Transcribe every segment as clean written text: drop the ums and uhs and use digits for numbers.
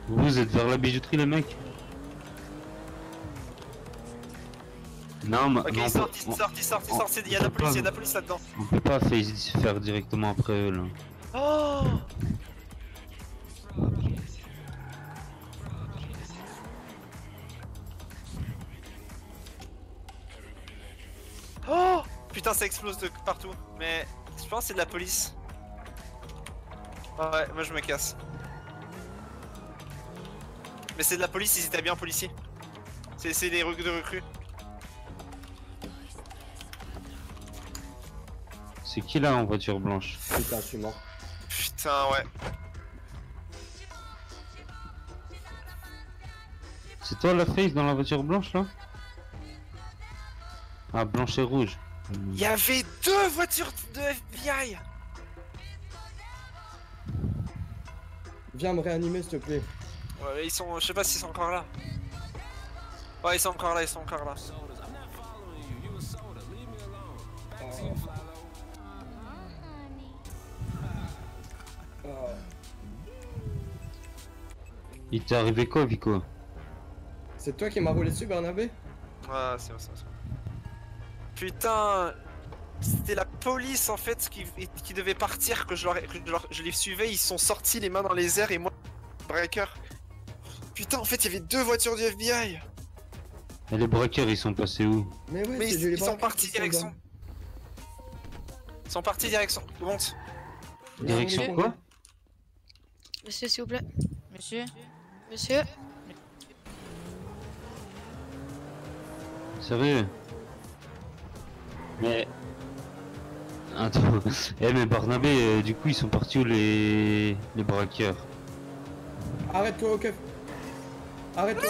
Vous êtes vers la bijouterie, les mecs? Non, mais. Ok, non, ils sortent, il y a de la police là-dedans. On peut pas faire directement après eux là. Oh! Oh! Putain, ça explose de partout. Mais je pense que c'est de la police. Ouais, moi je me casse. Mais c'est de la police, ils étaient bien policiers. C'est des recrues. C'est qui là en voiture blanche? Putain, je suis mort. Putain, ouais. C'est toi la face dans la voiture blanche là? Ah, blanche et rouge. Il y avait 2 voitures de FBI. Viens me réanimer s'il te plaît. Ouais, ils sont. Je sais pas s'ils sont encore là. Ouais, ils sont encore là, Il t'est arrivé quoi, Vico? C'est toi qui m'as roulé dessus, Bernabé? Ouais, c'est bon. Putain, c'était la police en fait qui devait partir, que je les suivais, ils sont sortis les mains dans les airs et moi, breaker. Putain, en fait, il y avait 2 voitures du FBI. Et les braqueurs, ils sont passés où? Mais ouais, Mais c'est ils sont partis direction. Ils sont partis direction. Monte. Direction quoi? Monsieur, s'il vous plaît. Monsieur? Monsieur? Sérieux? Mais... Attends, mais Barnabé, du coup ils sont partis où les braqueurs? Arrête-toi, ok. Arrête-toi.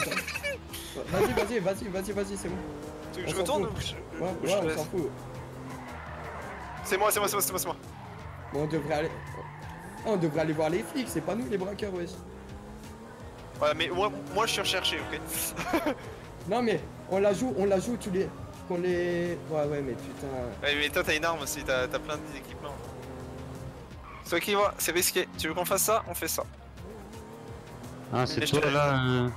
Vas-y, c'est bon. Tu veux que On je s'en retourne fout. ou Ouais, je te on laisse? s'en fout. C'est moi. Bon, on devrait aller... Ah, on devrait aller voir les flics, c'est pas nous les braqueurs, wesh. Ouais, mais moi je suis recherché, ok? Non mais, on la joue, tu les... Qu'on les... Ouais, mais putain... Ouais, mais toi t'as une arme aussi, t'as plein d'équipements. C'est toi qui vois, c'est risqué. Tu veux qu'on fasse ça? On fait ça. Ah, c'est Mais je toi te- là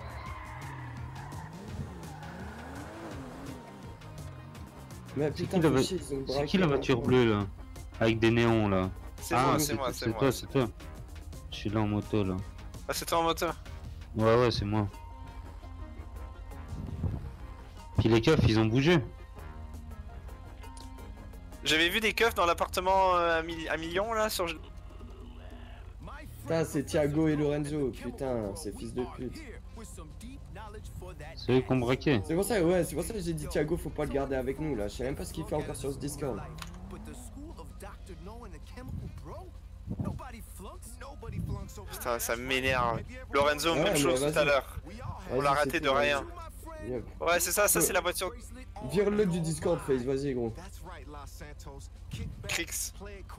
Mais C'est putain, qui, fais chier, ils ont c'est braqué, qui la voiture bleue là? Avec des néons là. C'est Ah, moi, c'est moi. c'est toi. Je suis là en moto là. Ah, c'est toi en moteur. Ouais, c'est moi. Puis les keufs, ils ont bougé. J'avais vu des keufs dans l'appartement à million là sur. Putain, c'est Thiago et Lorenzo, putain, ces fils de pute. C'est eux qui ont braqué. C'est pour ça que j'ai dit Thiago, faut pas le garder avec nous là. Je sais même pas ce qu'il fait encore sur ce Discord. Putain, ça m'énerve. Lorenzo, Ouais, même mais chose tout vas-y. à l'heure. On l'a raté de rien. Yep. Ouais, c'est ça, c'est la voiture. Vire-le du Discord, Face, vas-y gros. Crix.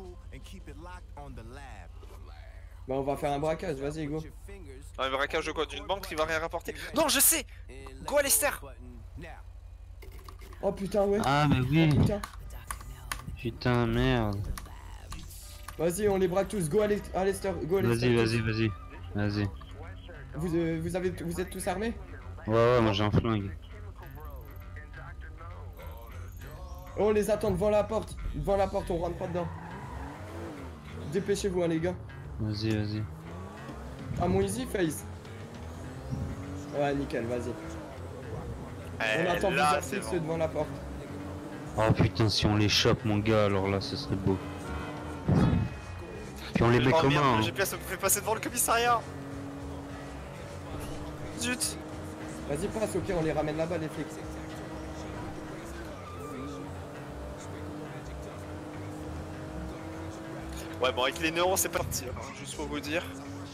Bah on va faire un braquage, vas-y go. Un braquage de quoi? D'une banque qui va rien rapporter. Non, je sais. Go à Lester. Oh putain ouais. Ah, mais oui. Oh, putain. Putain, merde. Vas-y, on les braque tous, go à Lester, go à Lester. Vas-y. Vous êtes tous armés? Ouais, moi j'ai un flingue. Oh, on les attend devant la porte, on rentre pas dedans. Dépêchez-vous hein les gars. Vas-y. Ah mon easy face. Ouais nickel, vas-y. On attend là, plusieurs c'est flics bon. devant la porte. Oh putain, si on les chope, mon gars, alors là, ce serait beau. Puis on les met Oh comment merde, hein. le GPS me fait passer devant le commissariat. Zut. Vas-y passe, au pire on les ramène là-bas les flics. Ouais, bon, avec les neurones, c'est parti. Alors, juste pour vous dire.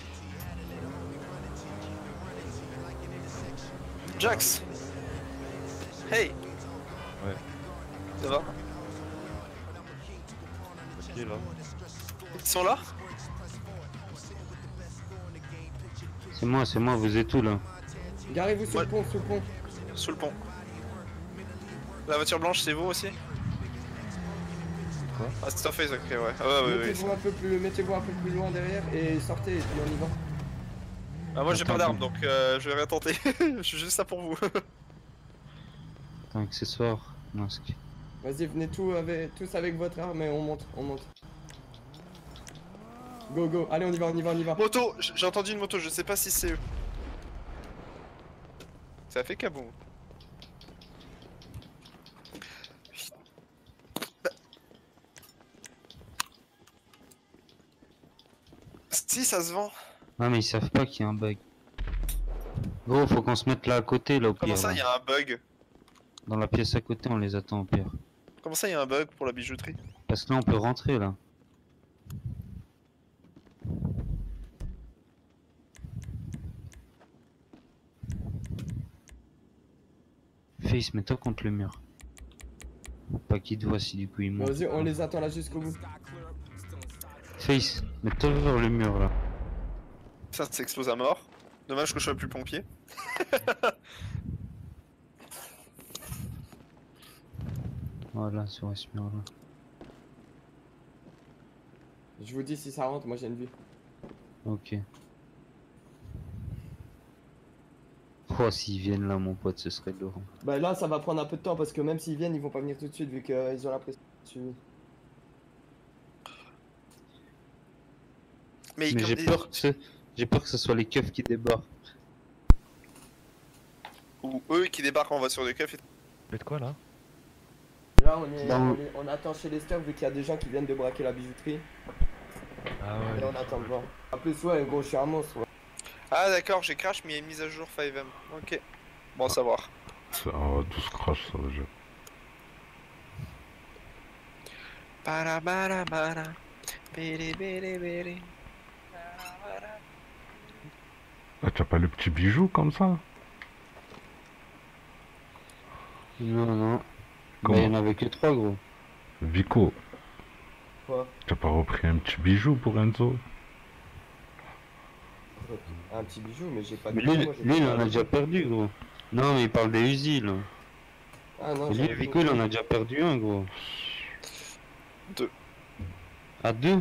Jax. Hey. Ouais. Ça va? Qui est là? Ils sont là? C'est moi, vous êtes où là? Garez-vous sous Ouais. le pont, Sous le pont. La voiture blanche, c'est vous aussi? Quoi? Ah, c'est Face, ok, ouais. Ah, ouais. Mettez-vous un peu plus loin derrière et sortez et puis on y va. Ah, moi j'ai pas Attends, d'arme donc je vais rien tenter. Je suis juste là pour vous. Attends, accessoire, masque. Vas-y, venez tous avec votre arme et on monte, on monte. Go, go, allez, on y va, on y va, on y va. Moto, j'ai entendu une moto, je sais pas si c'est eux. Ça a fait kaboum. Si, ça se vend. Ah, mais ils savent pas qu'il y a un bug. Gros, faut qu'on se mette là à côté, là, au Comment pire. ça, là. il y a un bug? Dans la pièce à côté, on les attend au pire. Comment ça, il y a un bug pour la bijouterie? Parce que là, on peut rentrer, là. Face, mets-toi contre le mur. Pas qu'il te voit si du coup il monte. Vas-y, on les attend là jusqu'au bout. Face, mets-toi vers le mur, là. Ça s'explose à mort. Dommage que je sois plus pompier. Voilà, sur ce mur-là. Je vous dis si ça rentre, moi j'ai une vie. Ok. Oh, s'ils viennent là, mon pote, ce serait lourd. Bah là, ça va prendre un peu de temps parce que même s'ils viennent, ils vont pas venir tout de suite vu qu'ils ont la pression suivie. Mais, Mais comme j'ai des- peur que ce soit les keufs qui débarquent. Ou eux qui débarquent en voiture de keuf et... Faites quoi là? Là, Non. on attend chez les stores vu qu'il y a des gens qui viennent de braquer la bijouterie. Ah Et ouais. on attend de voir. En plus, ouais, gros, je suis un monstre. Ouais. Ah d'accord, j'ai crash mais il y a une mise à jour 5M. Ok. Bon à savoir. On va tous crash ça déjà. Parabarabara. Bere bere bere. Ah, t'as pas le petit bijou comme ça? Non, non. Bah, Comment? il y en avait que 3, gros. Vico, Quoi? t'as pas repris un petit bijou pour Enzo? Un petit bijou, mais j'ai pas de Mais bijou, lui, moi, j'ai lui, il pas en de a déjà bijou. perdu, gros. Non, mais il parle des Uzi, là. Ah non, Lui, j'ai Vico, il en a déjà perdu un, gros. 2, À 2?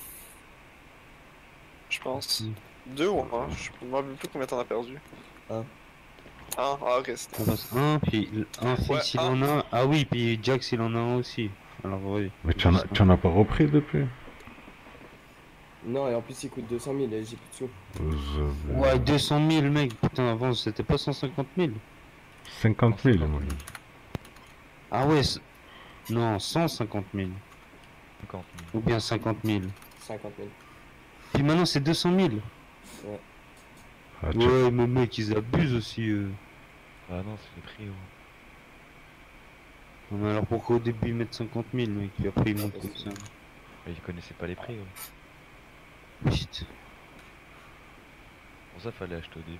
je pense. 2 ou 1, je me rappelle plus combien t'en as perdu. Un. Ah ok, c'était... On passe un, puis un Face, il un. en a un. Ah oui, puis Jax, il en a un aussi. Alors, oui. Mais t'en as pas repris depuis? Non, et en plus, il coûte 200 000 et j'ai plus de sous. Ouais, 200 000, mec. Putain, avant, c'était pas 150 000. 50 000, moi. Ah ouais, non, 150 000. 50 Ou bien 50 000. 50 000. Puis maintenant, c'est 200 000. Ah, Ouais, mais mec, ils abusent aussi. 000. Ah non, c'est le prix. Ouais. Non, mais alors pourquoi au début ils mettent 50 000, mec, puis après ils montent comme ça. Mais ils connaissaient pas les prix. Ouais. Putain. Pour ça, fallait acheter au début.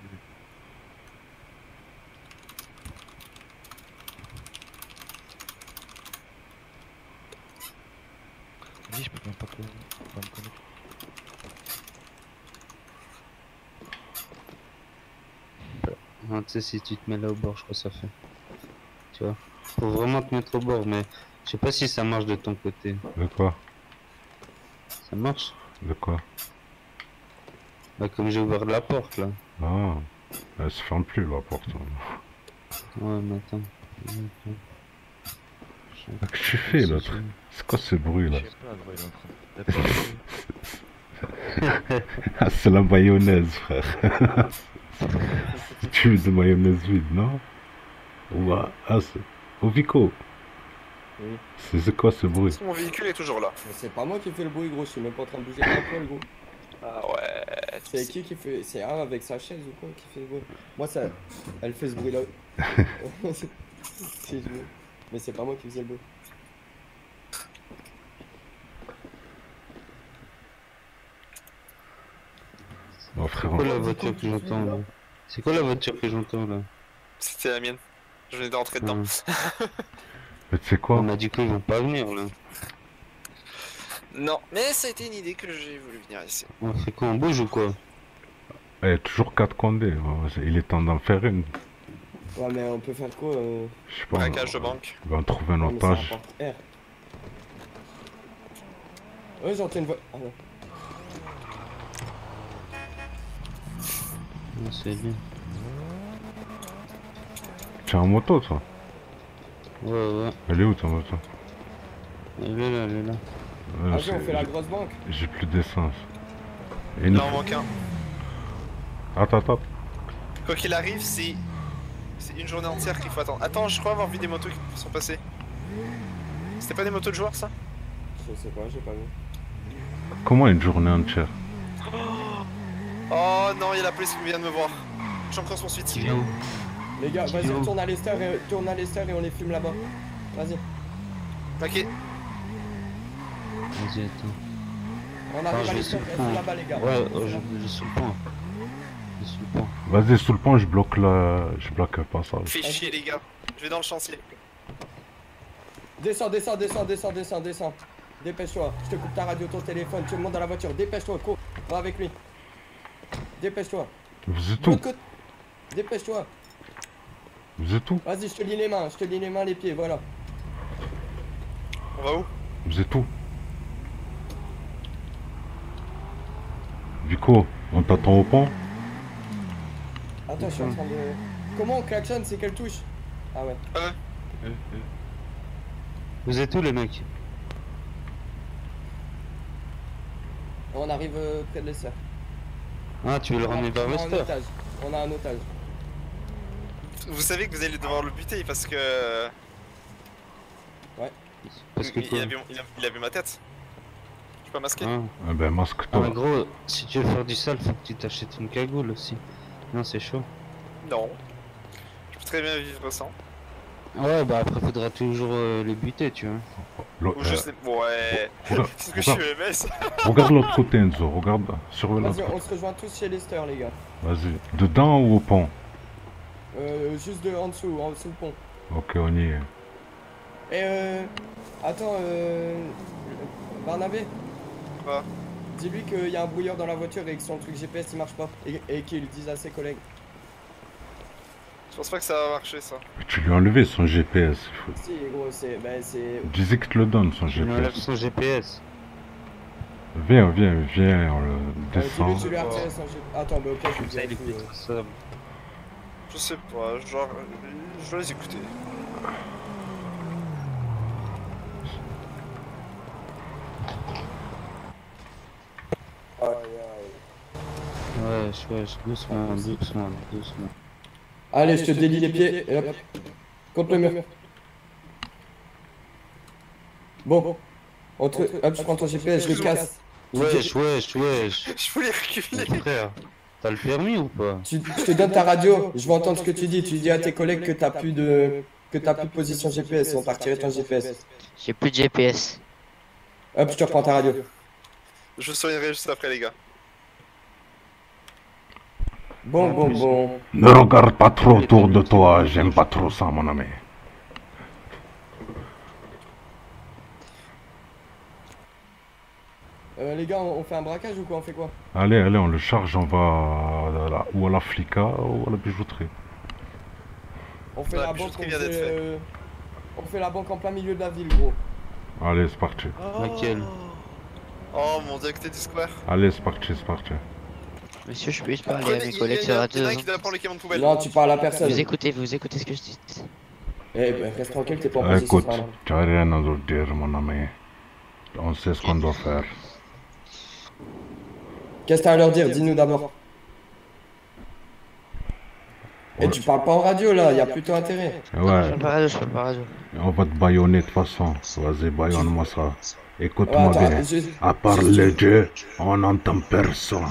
Vas-y, je peux même pas me connecter. Ah, tu sais, si tu te mets là au bord, je crois que ça fait. Tu vois. Faut vraiment te mettre au bord, mais je sais pas si ça marche de ton côté. De quoi? Ça marche? De quoi? Bah, comme j'ai ouvert la porte là. Ah, elle se ferme plus la porte. Ouais, mais attends. Qu'est-ce que tu fais là? C'est quoi ce bruit là? Je sais pas, gros, il est en train de taper. Ah, c'est la mayonnaise, frère. Tu veux de mayonnaise vide, non? Ouais, ah, c'est... Oh, Vico, Oui. c'est quoi ce bruit? Mon véhicule est toujours là. Mais c'est pas moi qui fais le bruit, gros, je suis même pas en train de bouger un poil, gros. Ah ouais. C'est qui fait. C'est un avec sa chaise ou quoi qui fait le bruit? Moi, ça. Elle fait ce bruit là. C'est joué. Mais c'est pas moi qui faisais le bruit. Oh, frère, C'est quoi la voiture que j'entends là? C'est quoi la voiture que j'entends là? C'était la mienne. Je venais de rentrer dedans. mais tu sais quoi? On m'a dit qu'ils vont pas venir là. Non, mais ça a été une idée que j'ai voulu venir ici. On fait quoi? On bouge ou quoi? Eh, toujours 4 condés, il est temps d'en faire une. Ouais, mais on peut faire quoi Je sais pas, Braquage de banque. on va trouver un Ouais, mais ça otage. rapporte R. Ouais, j'entends une voix. Ah ouais. Non, c'est lui. Tu as une moto, toi? Ouais. Elle est où ta moto? Elle est là, elle est là. Vas-y, on fait la grosse banque. J'ai plus d'essence. Et Là, on manque un. Attends. Quoi qu'il arrive, c'est une journée entière qu'il faut attendre. Attends, je crois avoir vu des motos qui sont passées. C'était pas des motos de joueurs, ça? Je sais pas, j'ai pas vu. Comment une journée entière? Oh non, il y a la police qui vient de me voir. J'en croise mon suite. Qui vient où? Les gars, vas-y, Yo. tourne à Lester et on les fume là-bas. Vas-y. Ok. Vas-y, attends. On Ah, arrive je à vais Lester, sous le reste pont. là-bas, les gars. Ouais, je suis sous le pont. Je suis sous le pont. Vas-y, sous le pont, je bloque le passage. Fais chier, les gars. Je vais dans le chantier. Descends. Dépêche-toi. Je te coupe ta radio, ton téléphone. Tu me montes dans la voiture. Dépêche-toi, cours. Va avec lui. Dépêche-toi. Vous êtes De où? l'autre côté. Dépêche-toi. Vous êtes où? Vas-y, je te lis les mains, les pieds, voilà. On va où? Vous êtes où? Vico, on t'attend au pont? Attends, je suis en train de... Comment on klaxonne? C'est quelle touche? Ah ouais. Vous êtes où, les mecs? On arrive près de Lester. Ah, tu veux le ramener vers Lester? On a un otage. Vous savez que vous allez devoir le buter parce que... Parce que quoi? il a vu ma tête. Je suis pas masqué. Ah. Eh ben, Ah, masque-toi. mais gros, si tu veux faire du sale, faut que tu t'achètes une cagoule aussi. Non, c'est chaud. Non. Je peux très bien vivre sans. Ouais, bah après, faudra toujours les buter, tu vois. L'au- Ou je sais... Ouais... regarde, C'est ce que je suis MS. regarde l'autre côté, Enzo. Regarde sur l'autre Vas-y, côté. on se rejoint tous chez Lester, les gars. Vas-y. Dedans ou au pont? Juste en dessous le pont. Ok, on y est. Et attends, Barnabé. Quoi? Dis-lui qu'il y a un brouilleur dans la voiture et que son truc GPS il marche pas. Et qu'il le dise à ses collègues. Je pense pas que ça va marcher, ça. Mais tu lui as enlevé son GPS. Si, gros, c'est. Ben, c'est. Disais que te le donne son Tu lui enlèves GPS. son GPS. Viens, on le descend. Dis-lui que tu lui as retiré son GPS. Attends, bah ok, je Comme ça, il est lui plus dis. traçable. Je sais pas, genre... Je dois les écouter. Wesh, doucement. Allez, je te délie les pieds et hop. Contre le mur. Bon. Hop, je prends ton GPS, je le casse. Wesh. Je voulais reculer. Mon frère, t'as le permis ou pas? Je te donne ta radio, je veux entendre ce que tu dis. Tu dis à tes collègues que t'as plus de position GPS, on t'a retiré ton GPS. J'ai plus de GPS. Hop, je te reprends ta radio. Je soignerai juste après, les gars. Bon. Ne regarde pas trop autour de toi, j'aime pas trop ça, mon ami. Les gars, on fait un braquage ou quoi? On fait quoi? Allez, on le charge, on va ou à la flica ou à la bijouterie. On fait Ouais, la puis banque, je sais qu'il vient d'être fait. on fait la banque en plein milieu de la ville, gros. Allez, c'est parti. Laquelle? Oh mon dieu, que t'es du square. Allez, c'est parti. Monsieur, je peux juste parler Prenez- à mes il y collègues a- sur il y en a radio. un qui doit prendre le camion de poubelle. Non, tu parles à personne. Vous écoutez ce que je dis. Eh ben, reste tranquille, t'es pas en position. Écoute, pardon. tu n'as rien à nous dire, mon ami. On sait ce qu'on doit faire. Qu'est-ce que t'as à leur dire? Dis-nous d'abord. Et tu parles pas en radio là, y a plutôt intérêt. Je Ouais, peux pas radio. on va te baïonner de toute façon. Vas-y, baïonne-moi ça. Ouais, Écoute-moi attends, bien. À part les dieux, on n'entend personne.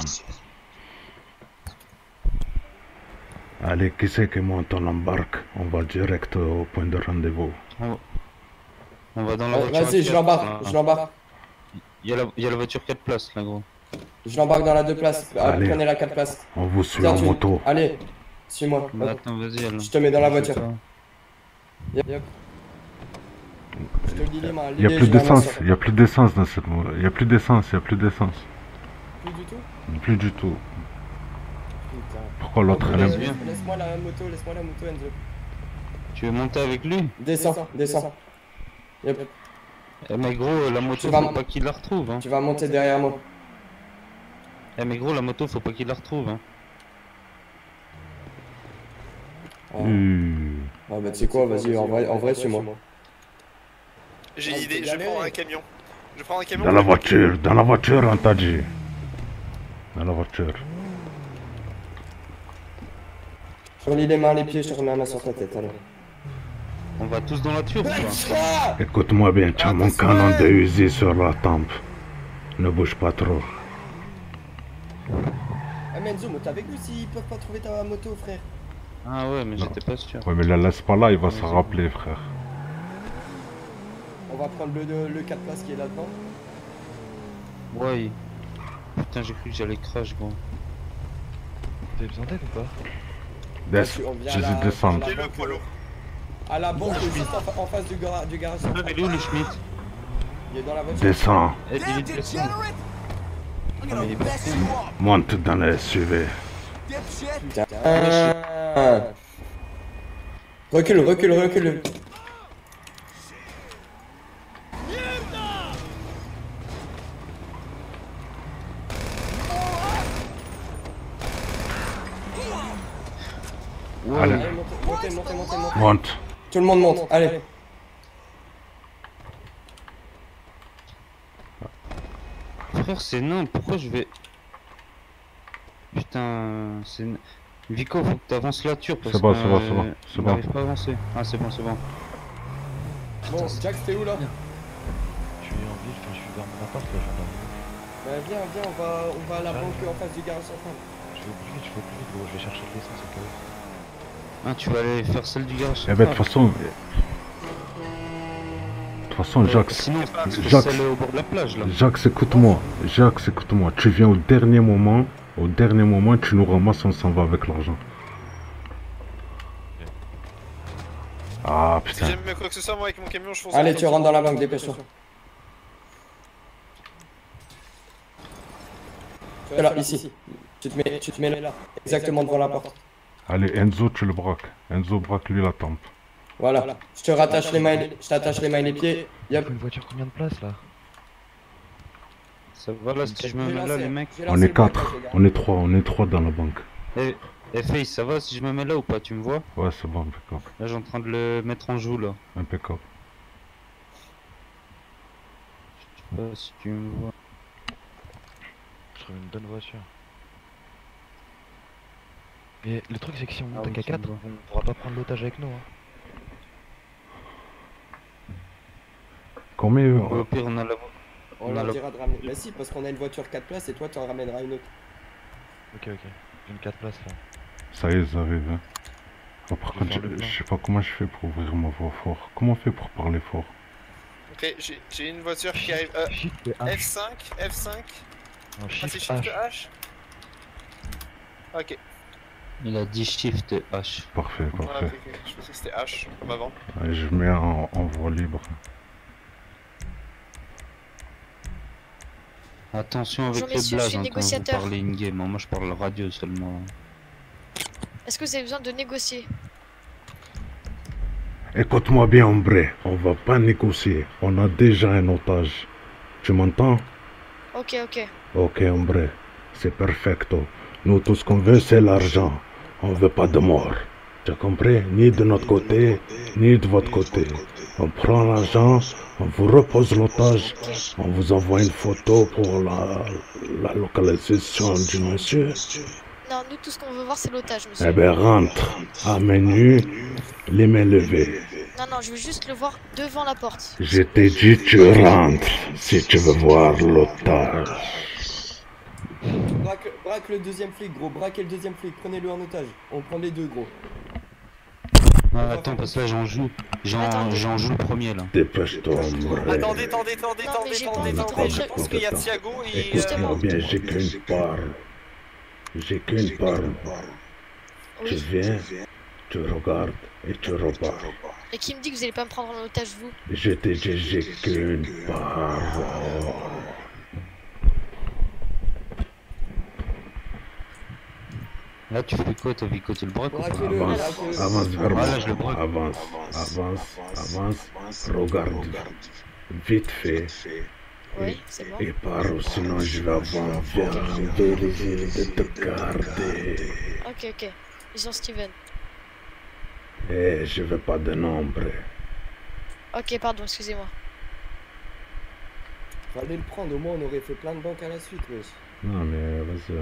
Allez, qui c'est qui monte en embarque? On va direct au point de rendez-vous. On va dans la voiture. Vas-y, à je quatre. l'embarque. Il y a la voiture 4 places là, gros. Je l'embarque dans la 2 places. Allez. Prenez la 4 places. On vous suit Tiens, en moto. Allez, suis-moi. Bah attends, vas-y, alors. Je te mets dans la voiture. Toi. Yep. Je te le dis les mains. Il n'y a les- plus je la d'essence, main sur- il n'y a plus d'essence dans cette moto. Il n'y a plus d'essence, il n'y a plus d'essence. Plus du tout. Plus du tout. Putain. Pourquoi l'autre elle Vas-y, aime... viens. Laisse-moi la moto, Enzo. Tu veux monter avec lui? Descends. Yep. Eh mais gros, la moto, Tu vas faut m- pas qu'il la retrouve, hein. Tu vas monter derrière moi. Eh mais gros, la moto, faut pas qu'il la retrouve, hein. Ah bah tu sais quoi, vas-y, en vrai suis-moi. J'ai une idée, je vais prendre un camion. Je prends un camion. Dans la voiture, on t'a dit. Dans la voiture. Je relie les mains, les pieds, je te remets un main sur ta tête, allez. On va tous dans la tuile ou pas? Écoute-moi bien, tu as mon canon de Uzi sur la tempe. Ne bouge pas trop. Ah mais Enzo, monte avec nous s'ils peuvent pas trouver ta moto, frère. Ah ouais, mais j'étais pas sûr. Ouais, mais la laisse pas là, il va se rappeler, frère. On va prendre le 4 places qui est là-dedans. Ouais. Putain, j'ai cru que j'allais crash, gros. Vous avez besoin d'aide ou pas? Descends, On vient je à la- vais descendre. J'ai le polo. À la banque, juste en face du garage. Ah, mais il est où le Schmitt? Il est dans la voiture. Descends, Eh, dis-lui de descendre. Ah, mais il est parti. monte dans le SUV. Recule. Ouais, Allez. Allez, montez. Monte. Tout le monde monte, allez. frère, c'est non, pourquoi je vais... Putain, c'est... Vico, faut que t'avances la tuile parce C'est bon, que... c'est bon, c'est bon, c'est on bon. n'arrive pas à avancer. Ah, c'est bon. Bon, Jack, t'es où là? Je suis en ville, enfin, je suis vers mon appart là, Bah viens, on va à la banque en face du garage central. je vais plus vite, gros, je vais chercher de l'essence au cas où. Ah, tu vas aller faire celle du garage. Eh ben, de toute façon... Jacques, Sinon, parce que Jacques. celle au bord de la plage, là. Jacques, écoute-moi. Tu viens au dernier moment. Tu nous ramasses, on s'en va avec l'argent. Ah, Si putain. j'aime quoi que ce soit, moi avec mon camion, je fonce. Allez, tu rentres dans la banque, dépêche-toi. Là, ici. Tu te mets là, exactement devant la porte. Allez, Enzo, tu le braques. Enzo, braque-lui la tempe. Voilà. Je te rattache les mains, je t'attache les mains et les pieds. Il Yep. faut une voiture combien de places là? Ça va là, si je me mets là, les mecs. On est 4, on est 3 dans la banque. Eh, Face, ça va si je me mets là ou pas, tu me vois? Ouais, c'est bon, impeccable. Là, j'ai en train de le mettre en joue, là. Impeccable. Je sais pas si tu me vois. Je trouve une bonne voiture. Mais le truc c'est que si on monte Ah oui, à ça me 4, va. on pourra pas prendre l'otage avec nous. Hein. Combien Au pire, on a la... On leur dira de ramener. Bah si, parce qu'on a une voiture 4 places et toi tu en ramèneras une autre. Ok, j'ai une 4 places là. Ça y est, ils arrivent. Hein. Oh, par Je vais contre, faire le je plein. sais pas comment je fais pour ouvrir ma voix fort. Comment on fait pour parler fort? Ok, j'ai une voiture qui arrive. Shift et H. F5. Non, Ah, c'est Shift Shift H. H. Ok. Il a dit Shift H. Parfait, Ah, parfait. ok. Je pensais que c'était H, comme avant. Allez, je mets en voix libre. Attention avec Bonjour, les messieurs, je blagues suis hein, quand vous négociateur. parlez in-game. Moi, je parle radio seulement. Est-ce que vous avez besoin de négocier? Écoute-moi bien, hombre. On va pas négocier. On a déjà un otage. Tu m'entends? Ok. Ok, hombre. C'est perfecto. Nous, tout ce qu'on veut, c'est l'argent. On veut pas de mort. Tu as compris? Ni de notre côté, ni de votre côté. On prend l'argent, on vous repose l'otage, on vous envoie une photo pour la localisation du monsieur. Non, nous, tout ce qu'on veut voir, c'est l'otage, monsieur. Eh ben, rentre. À menu, les mains levées. Non, je veux juste le voir devant la porte. Je t'ai dit, tu rentres si tu veux voir l'otage. Braque le deuxième flic, gros. Braquez le deuxième flic. Prenez-le en otage. On prend les deux, gros. Ah, attends, parce que là, j'en joue. J'en joue le premier, là. Dépêche-toi, hombre. Attendez. mais j'ai pas envie de Je rentrer. pense qu'il y a Thiago et. Écoute-moi bien, j'ai qu'une part. J'ai qu'une part. Tu Oui. viens, tu regardes et tu repars. Et qui me dit que vous allez pas me prendre en otage, vous? Je t'ai dit, j'ai qu'une part. Là, tu fais quoi, toi, Vico? Tu le braques ou pas? Braquez-le. Avance vers moi. Voilà, je le braque. Avance. Regarde. Vite fait. Oui, c'est bon. Et pars, sinon je vais avoir envie de te garder. Ok. Ils ont Steven. Eh, je veux pas de nombre. Ok, pardon, excusez-moi. Fallait le prendre, au moins on aurait fait plein de banques à la suite, wesh. Non, mais vas-y.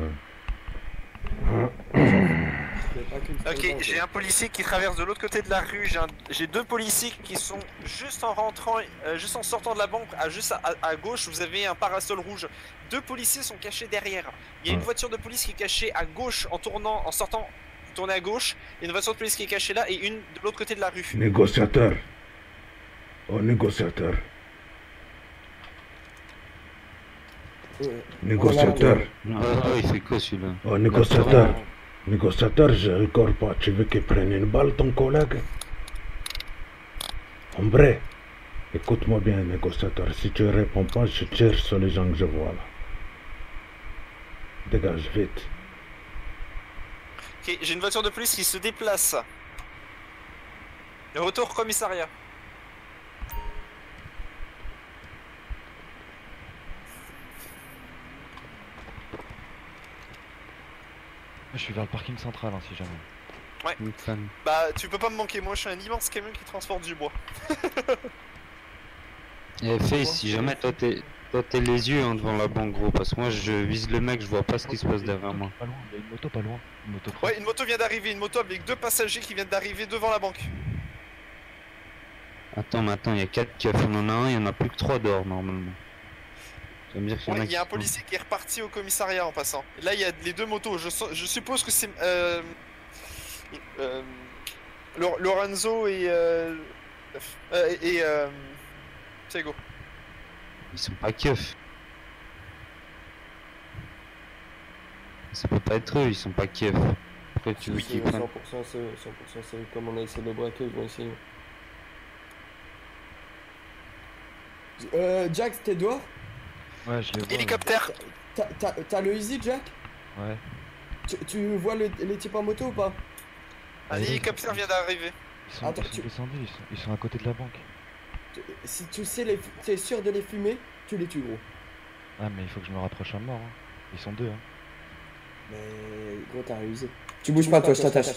Fais pas qu'une seule Ok, banque, j'ai wesh. un policier qui traverse de l'autre côté de la rue. J'ai deux policiers qui sont juste en rentrant, juste en sortant de la banque, juste à gauche. Vous avez un parasol rouge. Deux policiers sont cachés derrière. Il y a une voiture de police qui est cachée à gauche en tournant, en sortant, tourner à gauche. Il y a une voiture de police qui est cachée là et une de l'autre côté de la rue. Négociateur. Oh, négociateur. Négociateur. Il fait quoi celui-là? Oh, négociateur. Négociateur, je rigole pas. Tu veux qu'il prenne une balle, ton collègue? Hombre, écoute-moi bien, négociateur. Si tu réponds pas, je tire sur les gens que je vois là. Dégage vite. Ok, j'ai une voiture de police qui se déplace. Retour au commissariat. Moi, je suis vers le parking central, hein, si jamais. Une fan. Bah, tu peux pas me manquer. Moi, je suis un immense camion qui transporte du bois. Eh, Face, si jamais toi t'es les yeux hein, devant la banque, gros, parce que moi je vise le mec, je vois pas ce qui se passe derrière moi. Pas loin, il y a une moto pas loin. Une moto Ouais, une moto vient d'arriver. Une moto avec deux passagers qui viennent d'arriver devant la banque. Attends, mais attends, il y a 4 keufs, on en a un, il y en a plus que 3 dehors normalement. Ça veut dire qu'il y en Ouais, a il y a un qui- policier qui est reparti au commissariat en passant. Là, il y a les deux motos. Je suppose que c'est Lorenzo et Thiago. Ils sont pas keufs. Ça peut pas être eux, ils sont pas keufs. Après tu veux Oui, qu'ils c'est prennent. 100% c'est comme on a essayé de le braquer, ils vont essayer. Jack, t'es dehors? Ouais, je les vois. Hélicoptère. T'as le easy, Jack? Ouais. Tu vois les types en moto ou pas? Un hélicoptère vient d'arriver. Attends, Ils sont tu- descendus, ils sont à côté de la banque. Si tu sais t'es sûr de les fumer, tu les tues, gros. Ah, mais il faut que je me rapproche à mort. Hein. Ils sont deux. Hein. Mais gros, t'as réussi. Tu bouges pas, toi, je t'attache.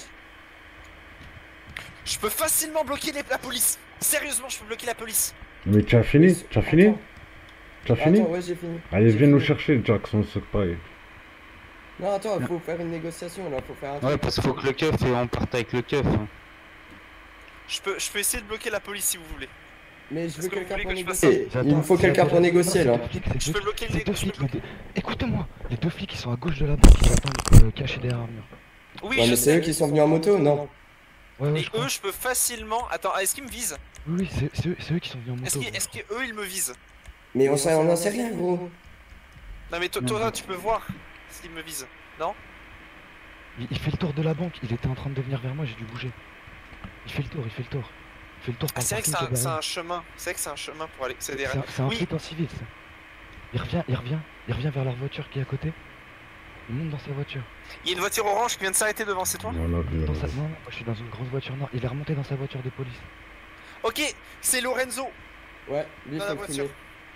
Je peux facilement bloquer la police. Sérieusement, je peux bloquer la police. Mais tu as fini? Tu as fini? Attends. Tu as fini? Attends, ouais, j'ai fini. Allez, J'ai viens nous fini. chercher, Jackson, c'est pas. Non, attends, faut faire une négociation là, faut faire un Ouais, truc. parce qu'il faut que le keuf et on parte avec le keuf. Hein. Je peux essayer de bloquer la police si vous voulez. Mais je Est-ce veux que vous quelqu'un voulez pour que je fasse négocier. Il me faut quelqu'un pour négocier là. Je peux bloquer les- deux je peux flics. Écoutez-moi, les deux flics qui sont à gauche de la banque, ils attendent cachés derrière un mur. Oui, Ouais, je mais c'est sais. eux qui sont venus en moto, non? Ouais, ouais, Et je crois. eux, je peux facilement. Attends, est-ce qu'ils me visent? Oui, oui, c'est eux qui sont venus en moto. Est-ce qu'eux, ils me visent? Mais on en sait rien, gros. Non, mais toi, tu peux voir s'ils me visent. Non? Il fait le tour de la banque, il était en train de venir vers moi, j'ai dû bouger. Il fait le tour, il fait le tour. Il fait le tour Ah, par c'est vrai le que parking qui est c'est derrière. un chemin. C'est vrai que c'est un chemin pour aller. C'est des C'est un Oui. flic en civil, ça. Il revient vers leur voiture qui est à côté. Il monte dans sa voiture. Il y a une voiture orange qui vient de s'arrêter devant, c'est toi? Voilà, viens. Non, moi je suis dans une grosse voiture noire. Il est remonté dans sa voiture de police. Ok, c'est Lorenzo. Ouais, lui, Dans faut la le voiture. fumer.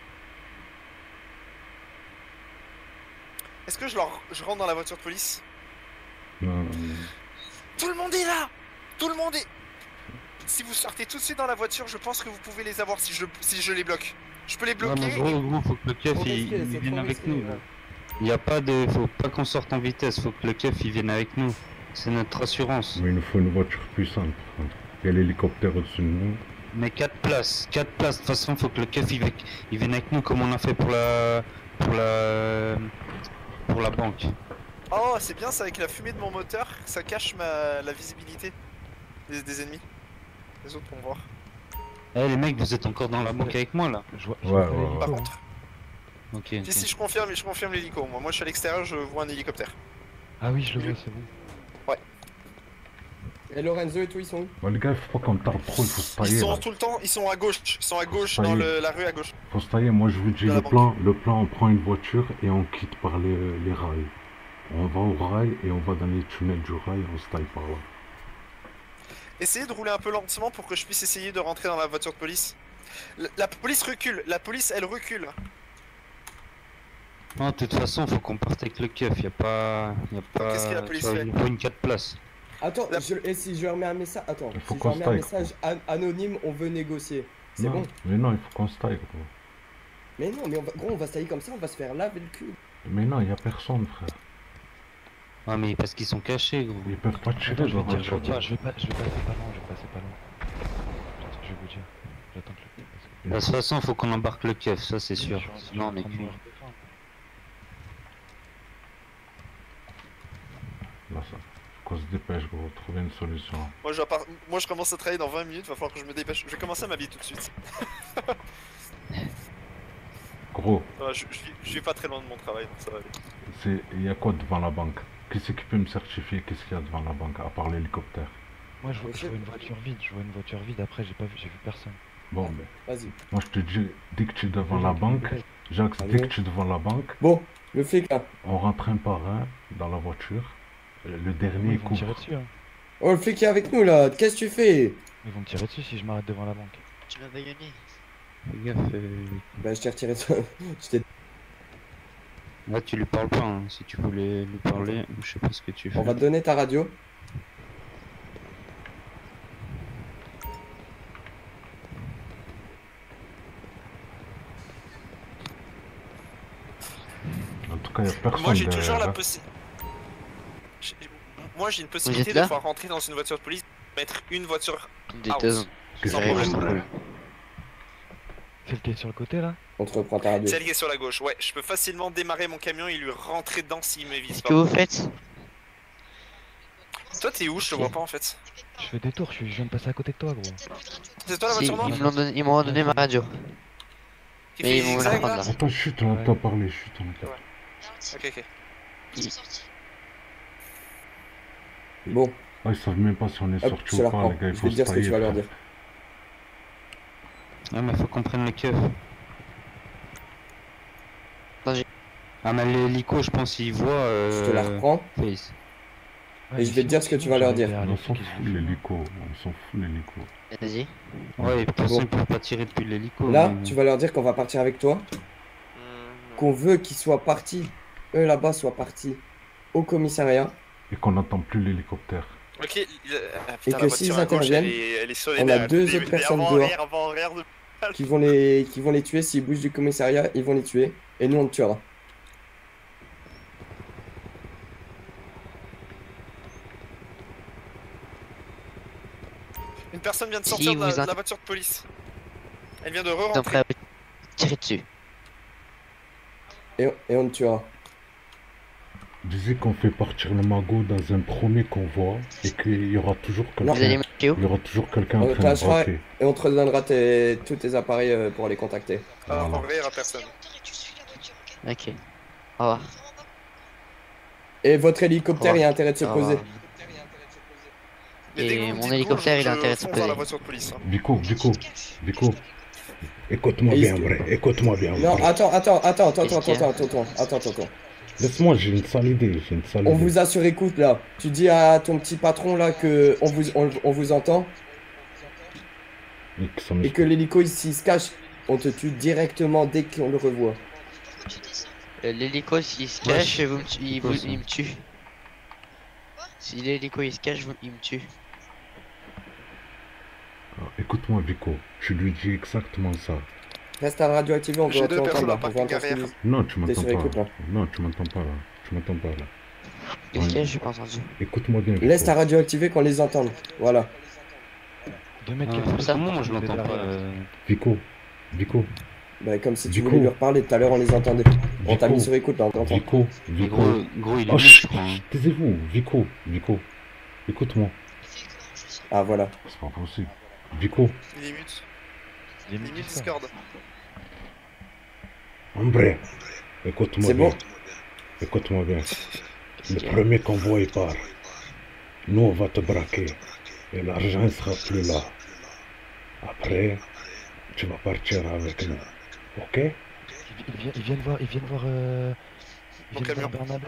Est-ce que je rentre dans la voiture de police? Non, Tout le monde est là! Tout le monde est. Si vous sortez tout de suite dans la voiture, je pense que vous pouvez les avoir si je les bloque. Je peux les Ouais, bloquer. mais gros, faut que le keuf Trop il risqué, c'est vienne trop avec risqué, nous. ouais. Là. Il y a pas de. Faut pas qu'on sorte en vitesse, faut que le keuf il vienne avec nous. C'est notre assurance. mais il nous faut une voiture puissante. Il y a l'hélicoptère au-dessus de nous. Mais 4 places, 4 places. De toute façon, faut que le keuf il vienne avec nous comme on a fait pour la banque. Oh, c'est bien ça, avec la fumée de mon moteur, ça cache la visibilité des ennemis. Les autres vont voir. Eh les mecs, vous êtes encore dans la banque avec moi là? Je vois Ouais, pas ouais, l'hélico, Par hein. contre, Ok. ok. si je confirme l'hélico. Moi je suis à l'extérieur, je vois un hélicoptère. Ah oui, je le vois, c'est bon. Et Lorenzo et tout, ils sont où? Bon, les gars, faut pas qu'on tarde trop, il faut se tailler. Ils sont là. tout le temps, ils sont à gauche. Ils sont à gauche Ça y dans est. la rue à gauche. Faut se tailler, moi je vous dis Dans la le plan. Le plan, on prend une voiture et on quitte par les rails. On va au rail et on va dans les tunnels du rail, on se taille par là. Essayez de rouler un peu lentement pour que je puisse essayer de rentrer dans la voiture de police. La police recule. La police, elle recule. Non, de toute façon, faut qu'on parte avec le keuf. Y a pas. Qu'est-ce que la police tu vois, fait il faut une 4 places. Attends, et si je remets un message... Attends, Il faut si je qu'on remets se un taille, message anonyme, on veut négocier. C'est Non, bon. mais non, il faut qu'on se taille, gros. Mais non, mais gros, on va se tailler comme ça, on va se faire laver le cul. Mais non, il y a personne, frère. Ouais, mais parce qu'ils sont cachés, gros. Ils peuvent pas tirer Attends, je vais dans dire, un je vais dire, chat. je vais passer pas loin, je vais passer pas loin. Je vais vous dire. J'attends que le. De toute façon, faut qu'on embarque le keuf, ça c'est sûr. Je suis Sinon, en on est train de cuit. me redescendre. Là, ça. Faut qu'on se dépêche, gros. Trouver une solution. Moi, je commence à travailler dans 20 minutes, va falloir que je me dépêche. Je vais commencer à m'habiller tout de suite. Gros, Je suis pas très loin de mon travail, donc ça va aller. il y a quoi devant la banque? Qui c'est qui peut me certifier qu'est-ce qu'il y a devant la banque, à part l'hélicoptère? Moi je vois une voiture vide, après j'ai vu personne. Bon, mais Vas-y. moi je te dis, dès que tu es devant la banque, Jacques, dès que tu es devant la banque, Bon, le flic là. on rentre un par un dans la voiture. Le dernier Ils vont me tirer couvre. dessus, hein. Oh, le flic est avec nous là, qu'est-ce que tu fais? Ils vont me tirer dessus si je m'arrête devant la banque. Tu m'as baïonné. Fais gaffe. Bah, je t'ai retiré ça. Je t'ai- Là, tu lui parles pas, hein. Si tu voulais lui parler, je sais pas ce que tu fais. On va te donner ta radio. En tout cas, il n'y a personne Moi, j'ai toujours la derrière. possibilité. Moi, j'ai une possibilité êtes de là pouvoir rentrer dans une voiture de police, mettre une voiture. Des Out. deux. Qu'est-ce Sans qu'il y a, problème. frère? Celle qui est sur le côté là? On te reprend ta radio. Celle qui est sur la gauche. Ouais, je peux facilement démarrer mon camion et lui rentrer dedans s'il me vise Qu'est-ce pas. que vous faites? Toi, t'es où? Je te vois pas en fait. Je fais des tours, je viens de passer à côté de toi, gros. C'est toi la Si, voiture noire? ils ils m'ont redonné ma radio. Qui Mais fait ils vont me la zigzag prendre là? là. Attends, chut, on t'a parlé, chut, on t'a. Ok, ok. Bon, Ah, ils savent même pas si on est hop, sorti je ou la pas, reprends. les gars, il Je faut vais te se dire ce que tu tailler, vas leur frère. dire. Ah, mais faut qu'on prenne le keuf. Attends, j'ai- Ah, mais l'hélico, je pense qu'il voit. Je te la reprends. Face. Et je vais te dire ce que tu vas leur dire. On s'en fout l'hélico, on s'en fout l'hélico. Vas-y. Ouais, et de toute façon, Bon. ils peuvent pas tirer depuis l'hélico. Là, mais- tu vas leur dire qu'on va partir avec toi. Qu'on veut qu'ils soient partis, eux là-bas soient partis au commissariat. Et qu'on n'entend plus l'hélicoptère. Ok, Et que s'ils interviennent, elle est sur les on a nerfs. deux Les- autres les personnes avant, dehors. arrière, avant, arrière de- qui vont les tuer. S'ils bougent du commissariat, ils vont les tuer. Et nous, on le tuera. Une personne vient de Si sortir de vous la voiture de police. Elle vient de Ils sont re-rentrer. prêts à vous tirer dessus. Et on le tuera. Disait qu'on fait partir le magot dans un premier convoi et qu'il y aura toujours Vous allez quelqu'un. me tuer où? Il y aura toujours quelqu'un On en le train de placera braquer. et on te redonnera tous tes appareils pour les contacter. Ah, Voilà. en vrai, il y aura personne. Ok. Au revoir. Et votre hélicoptère, il y a intérêt de se Au poser. revoir. Mais dès que Et vous me mon dites hélicoptère, go, il a intérêt de se fonce dans la poser. voiture de police. hein. Vico, écoute-moi Et bien, est-ce que- vrai, écoute-moi bien. Non, vrai. attends. Qu'est-ce qu'il y a Attends. Laisse-moi, j'ai une sale idée, On vous a sur écoute là. Tu dis à ton petit patron là que on vous entend Et que ça me- et que l'hélico s'il se cache, on te tue directement dès qu'on le revoit. L'hélico, s'il se Ouais, cache, vous me tu- il, quoi, vous- ça il me tue. Si l'hélico il se cache, il me tue. Ah, écoute-moi, Vico, tu lui dis exactement ça. Reste à la radio activée, on veut J'ai deux entendre personnes là. en On veut parking entendre ce qu'ils arrière. disent. Non, tu m'entends sur écoute, pas. là. Non, tu m'entends pas là. Tu m'entends pas là. Qu'est-ce qu'il y a? J'ai pas entendu. Écoute-moi bien, Vico. Laisse ta radio activée qu'on les entende. Voilà. 2 mètres Ah, quelques ça, comment moi je je vais l'entends pas derrière. Vico, Bah, comme si tu Vico. voulais leur parler. Tout à l'heure, on les entendait. On t'a mis sur écoute là, on t'entend. Vico, Mais gros, il est Oh, vite, je chut, crois. hein. taisez-vous, Vico, écoute-moi. Ah, voilà. C'est pas possible. Vico, Il est mute. Il est Il mis est mute tout ça. Discord. Hombre, écoute-moi C'est bien. bon? Écoute-moi bien. Qu'est-ce Le qu'il y a? premier convoi il part. Nous on va te braquer. Et l'argent ne sera plus là. Après, tu vas partir avec nous. Ok? Ils viennent voir, Mon camion. Bernabé.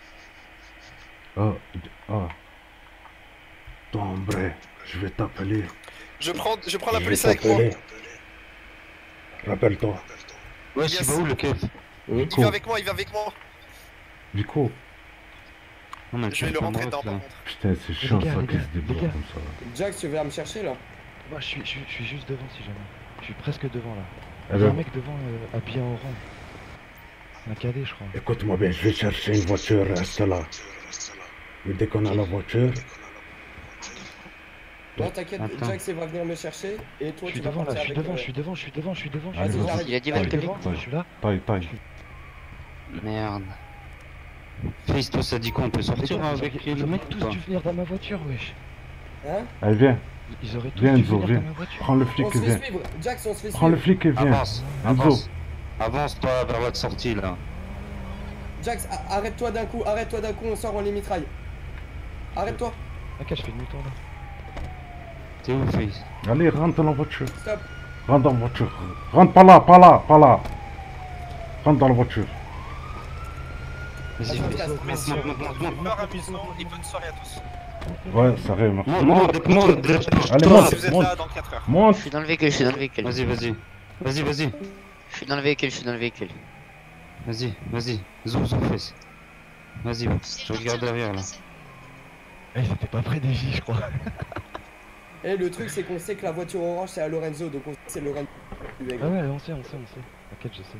Ah. Toi, hombre, je vais t'appeler. Je prends la Je vais police avec moi. t'appeler. Rappelle-toi. Ouais, Yes. c'est pas où le keuf? Il vient avec moi, il vient avec moi. Vico, Non, mais Je vais le tu rentrer me dedans là. par contre. Putain, c'est chiant gars, ça les qui gars, se débloque les gars. comme ça. Jax, tu viens me chercher là? Moi, je suis juste devant si jamais. Je suis presque devant là. Eh Il y a un ben, mec devant habillé en orange. Un cadet, je crois. écoute-moi bien, je vais chercher une voiture, reste là. Et dès qu'on a la voiture, Non, t'inquiète, Attends. Jax il va venir me chercher et Je toi suis tu vas devant là, partir je suis avec, devant, je suis devant, je suis devant, je suis devant. Allez, Vas-y, vas-y. j'arrive. Il a dit Je suis Valkyrie. devant, je suis là. taille. Merde. Face, toi, ça dit quoi? On peut Les sortir gars, avec ils le auraient mec ou tous pas? dû venir dans ma voiture, wesh. Hein? Allez, viens, Ils auraient tous viens dû Enzo, venir viens. dans ma voiture. Prends le flic On et se fait viens. suivre, Jax, on se fait Prends le suivre. flic et viens. Avance, Enzo. avance. Avance, toi, vers la sortie, là. Jax, arrête-toi d'un coup, on sort, on les mitraille. Arrête-toi, Ok, je fais demi-tour là. T'es où, Face? Allez, rentre dans la voiture. stop. Rentre dans la voiture. Rentre pas là. Rentre dans la voiture. Vas-y, Attends, Face. Jax, Messieurs, monte. bonheur amusement et bonne soirée à tous. Ouais, ça arrive, merci. Monte. Allez, Toi, monte. Si vous êtes là dans 4 heures. Monte. Je suis dans le véhicule, je suis dans le véhicule. Vas-y. Je suis dans le véhicule, je suis dans le véhicule. Vas-y. Zou, Face. Vas-y, je regarde derrière, là. Eh, c'était pas près des J, je crois. Et le truc c'est qu'on sait que la voiture orange c'est à Lorenzo, donc on sait que c'est Lorenzo. Ah ouais, on sait. T'inquiète, je sais.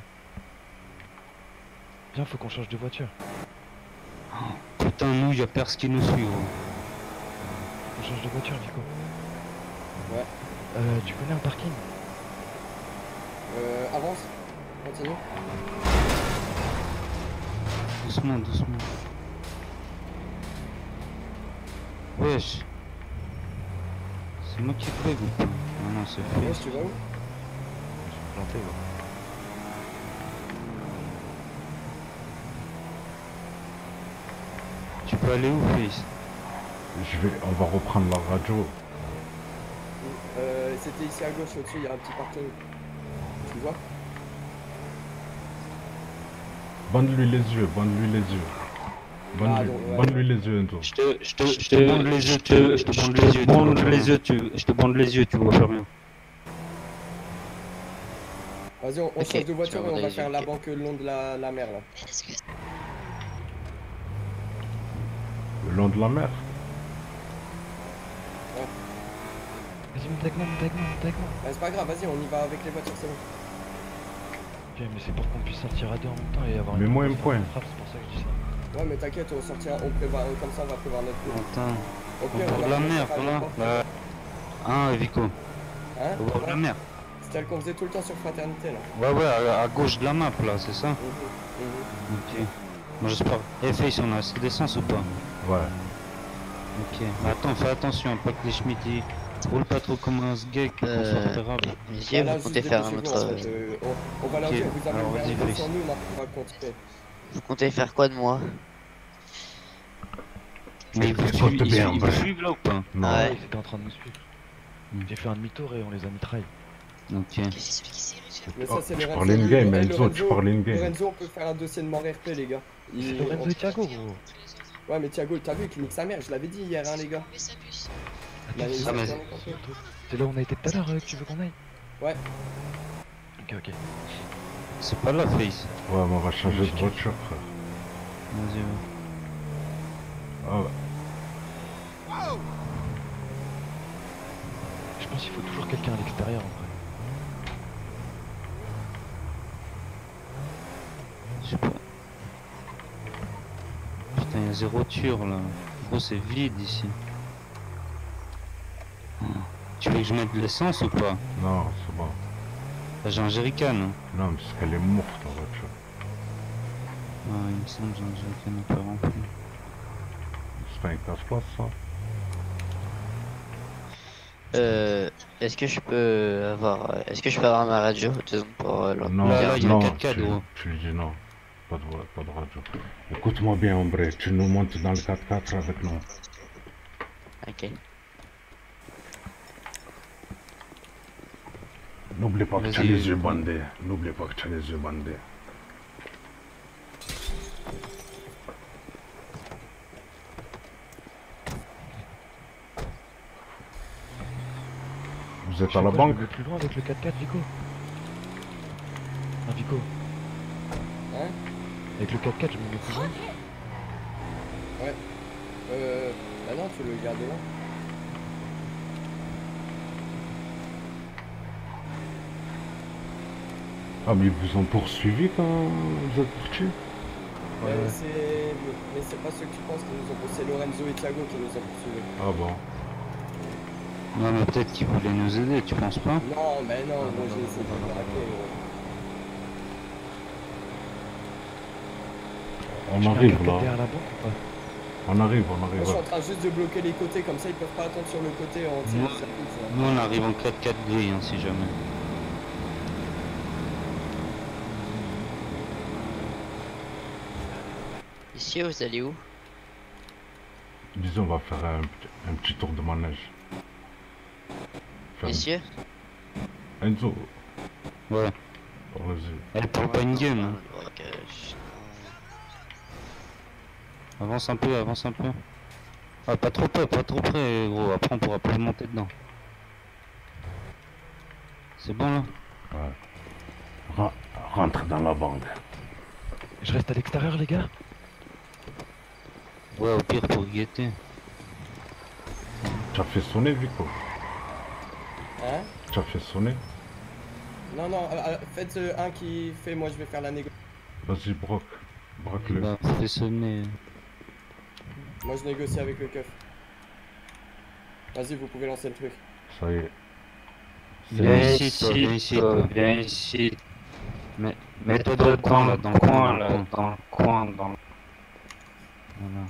Viens, faut qu'on change de voiture. Putain, nous, y'a personne qui nous suit, gros. On change de voiture, Vico. Ouais. Tu connais un parking? Avance, continue. Doucement. Wesh. C'est moi qui bug ou pas? Non, c'est Ouais, Face. tu vas où? Je suis planté, ouais. Tu peux aller où, Face? On va reprendre la radio. C'était ici à gauche au-dessus, il y a un petit parking. Tu vois? Bande-lui les yeux. Ah, donc, ouais. Bande-lui les yeux, Enzo. Je te bande les yeux, je te bande les yeux, tu vois faire rien. Vas-y, on Ok, change de voiture tu vas et on voir va les faire yeux, la ok. banque le long de la mer là. Le long de la mer. Vas-y, monte avec moi. Bah, c'est pas grave, vas-y, on y va avec les voitures, c'est bon. Ok, mais c'est pour qu'on puisse sortir à deux en même temps et avoir Mais une moi, un conversation point. de frappe, c'est pour ça que je dis ça. Ouais, mais t'inquiète, on sortira, on prévoit, comme ça on va prévoir notre coup. Attends, Au au pire, bord on de va la mer, faire voilà. l'aéroport. Hein, Vico? Hein? Au bord de la mer. C'est celle qu'on faisait tout le temps sur Fraternité là. Ouais, à gauche de la map, là, c'est ça? Ok. Moi, j'espère. Eh, Face, on a assez d'essence ou pas? Ouais. Ok. Mais attends, fais attention, pas que les Schmitt ils roulent pas trop comme un sgeg qu'on soit repérable. Monsieur, Voilà, vous comptez faire un dépêchez-vous, autre. en fait, on va leur Ok, dire, vous avez alors, ouvert vas-y, une porte Face. sur nous, on va continuer. Vous comptez faire quoi de moi? Mais ils vous Écoute suivent, bien, ils vous ouais. suivent là ou pas? Non. Ah ouais. Ils étaient en train de nous suivre. Hmm. J'ai fait un demi-tour et on les a mitraillés. Ok. Mais ça, Oh, c'est tu Lorenzo. parles in-game, Et Enzo, tu parles in-game. Lorenzo, on peut faire un dossier de mort RP, les gars. C'est Lorenzo et Thiago, gros. Ouais, mais Thiago, t'as vu qu'il nique sa mère, je l'avais dit hier, hein, les gars. Il a- il a- Ah, mais- il a- C'est là où on a été tout à l'heure, que tu veux qu'on aille? Ouais. Ok. C'est pas là, Face. Ouais, mais on va changer de voiture, frère. Vas-y, ouais. Ah ouais. Je pense qu'il faut toujours quelqu'un à l'extérieur en vrai. Je sais pas. Putain, y'a zéro tueur là. Gros, c'est vide ici. Tu veux que je mette de l'essence ou pas? Non, c'est bon. Là, j'ai un jerrycan. Hein. Non, parce qu'elle est morte, la voiture. Ah, il me semble que j'ai un jerrycan un peu rempli. C'est pas un casse-place, ça. Est-ce que je peux avoir ma radio disons, pour Non, là, il y a non, 4x4, gros. tu lui dis non. Pas de radio. Écoute-moi bien, Ombre, tu nous montes dans le 4x4 avec nous. Ok. N'oublie pas que tu as Vas-y. les yeux bandés. N'oublie pas que tu as les yeux bandés. Vous êtes Je à sais la pas, banque? Je vais plus loin avec le 4x4, Vico. Ah, Vico. Hein? Avec le 4x4, je me mets plus loin. Bah non, tu le gardes là. Ah, mais ils vous ont poursuivi quand vous êtes partis? Mais c'est pas ceux que tu penses qui nous ont poursuivis. C'est Lorenzo et Thiago qui nous ont poursuivis. Ah bon. Non, mais peut-être qu'ils voulaient nous aider, tu penses pas? Non, mais non, moi j'ai essayé de le braquer. On Je mets un arrive cartel là. derrière la banque ou pas? On arrive, Moi je suis ouais. en train juste de bloquer les côtés, comme ça ils peuvent pas attendre sur le côté en tirant Non. sur la pouce, Nous, on arrive en 4x4 gris, hein, si jamais. Ici, vous allez où? Disons, on va faire un petit tour de manège. Faire- Messieurs? Enzo, Ouais. vas-y. Elle parle pas une game, hein. Ok, Avance un peu, avance un peu. Ah, pas trop près, gros. Après, on pourra plus monter dedans. C'est bon, là? Ouais. Rentre dans la banque. Je reste à l'extérieur, les gars? Ouais, au pire, pour guetter. Tu as fait sonner, Vico? Hein? Tu as fait sonner? Non, non, faites un qui fait, moi je vais faire la négo. Vas-y, broque-le. Bah, fais sonner. Moi je négocie avec le keuf. Vas-y, vous pouvez lancer le truc. Ça y est. Viens ici, toi, viens ici, toi, viens ici. Mets-toi dans le coin, là, dans le coin, là, dans le coin, dans le... Voilà.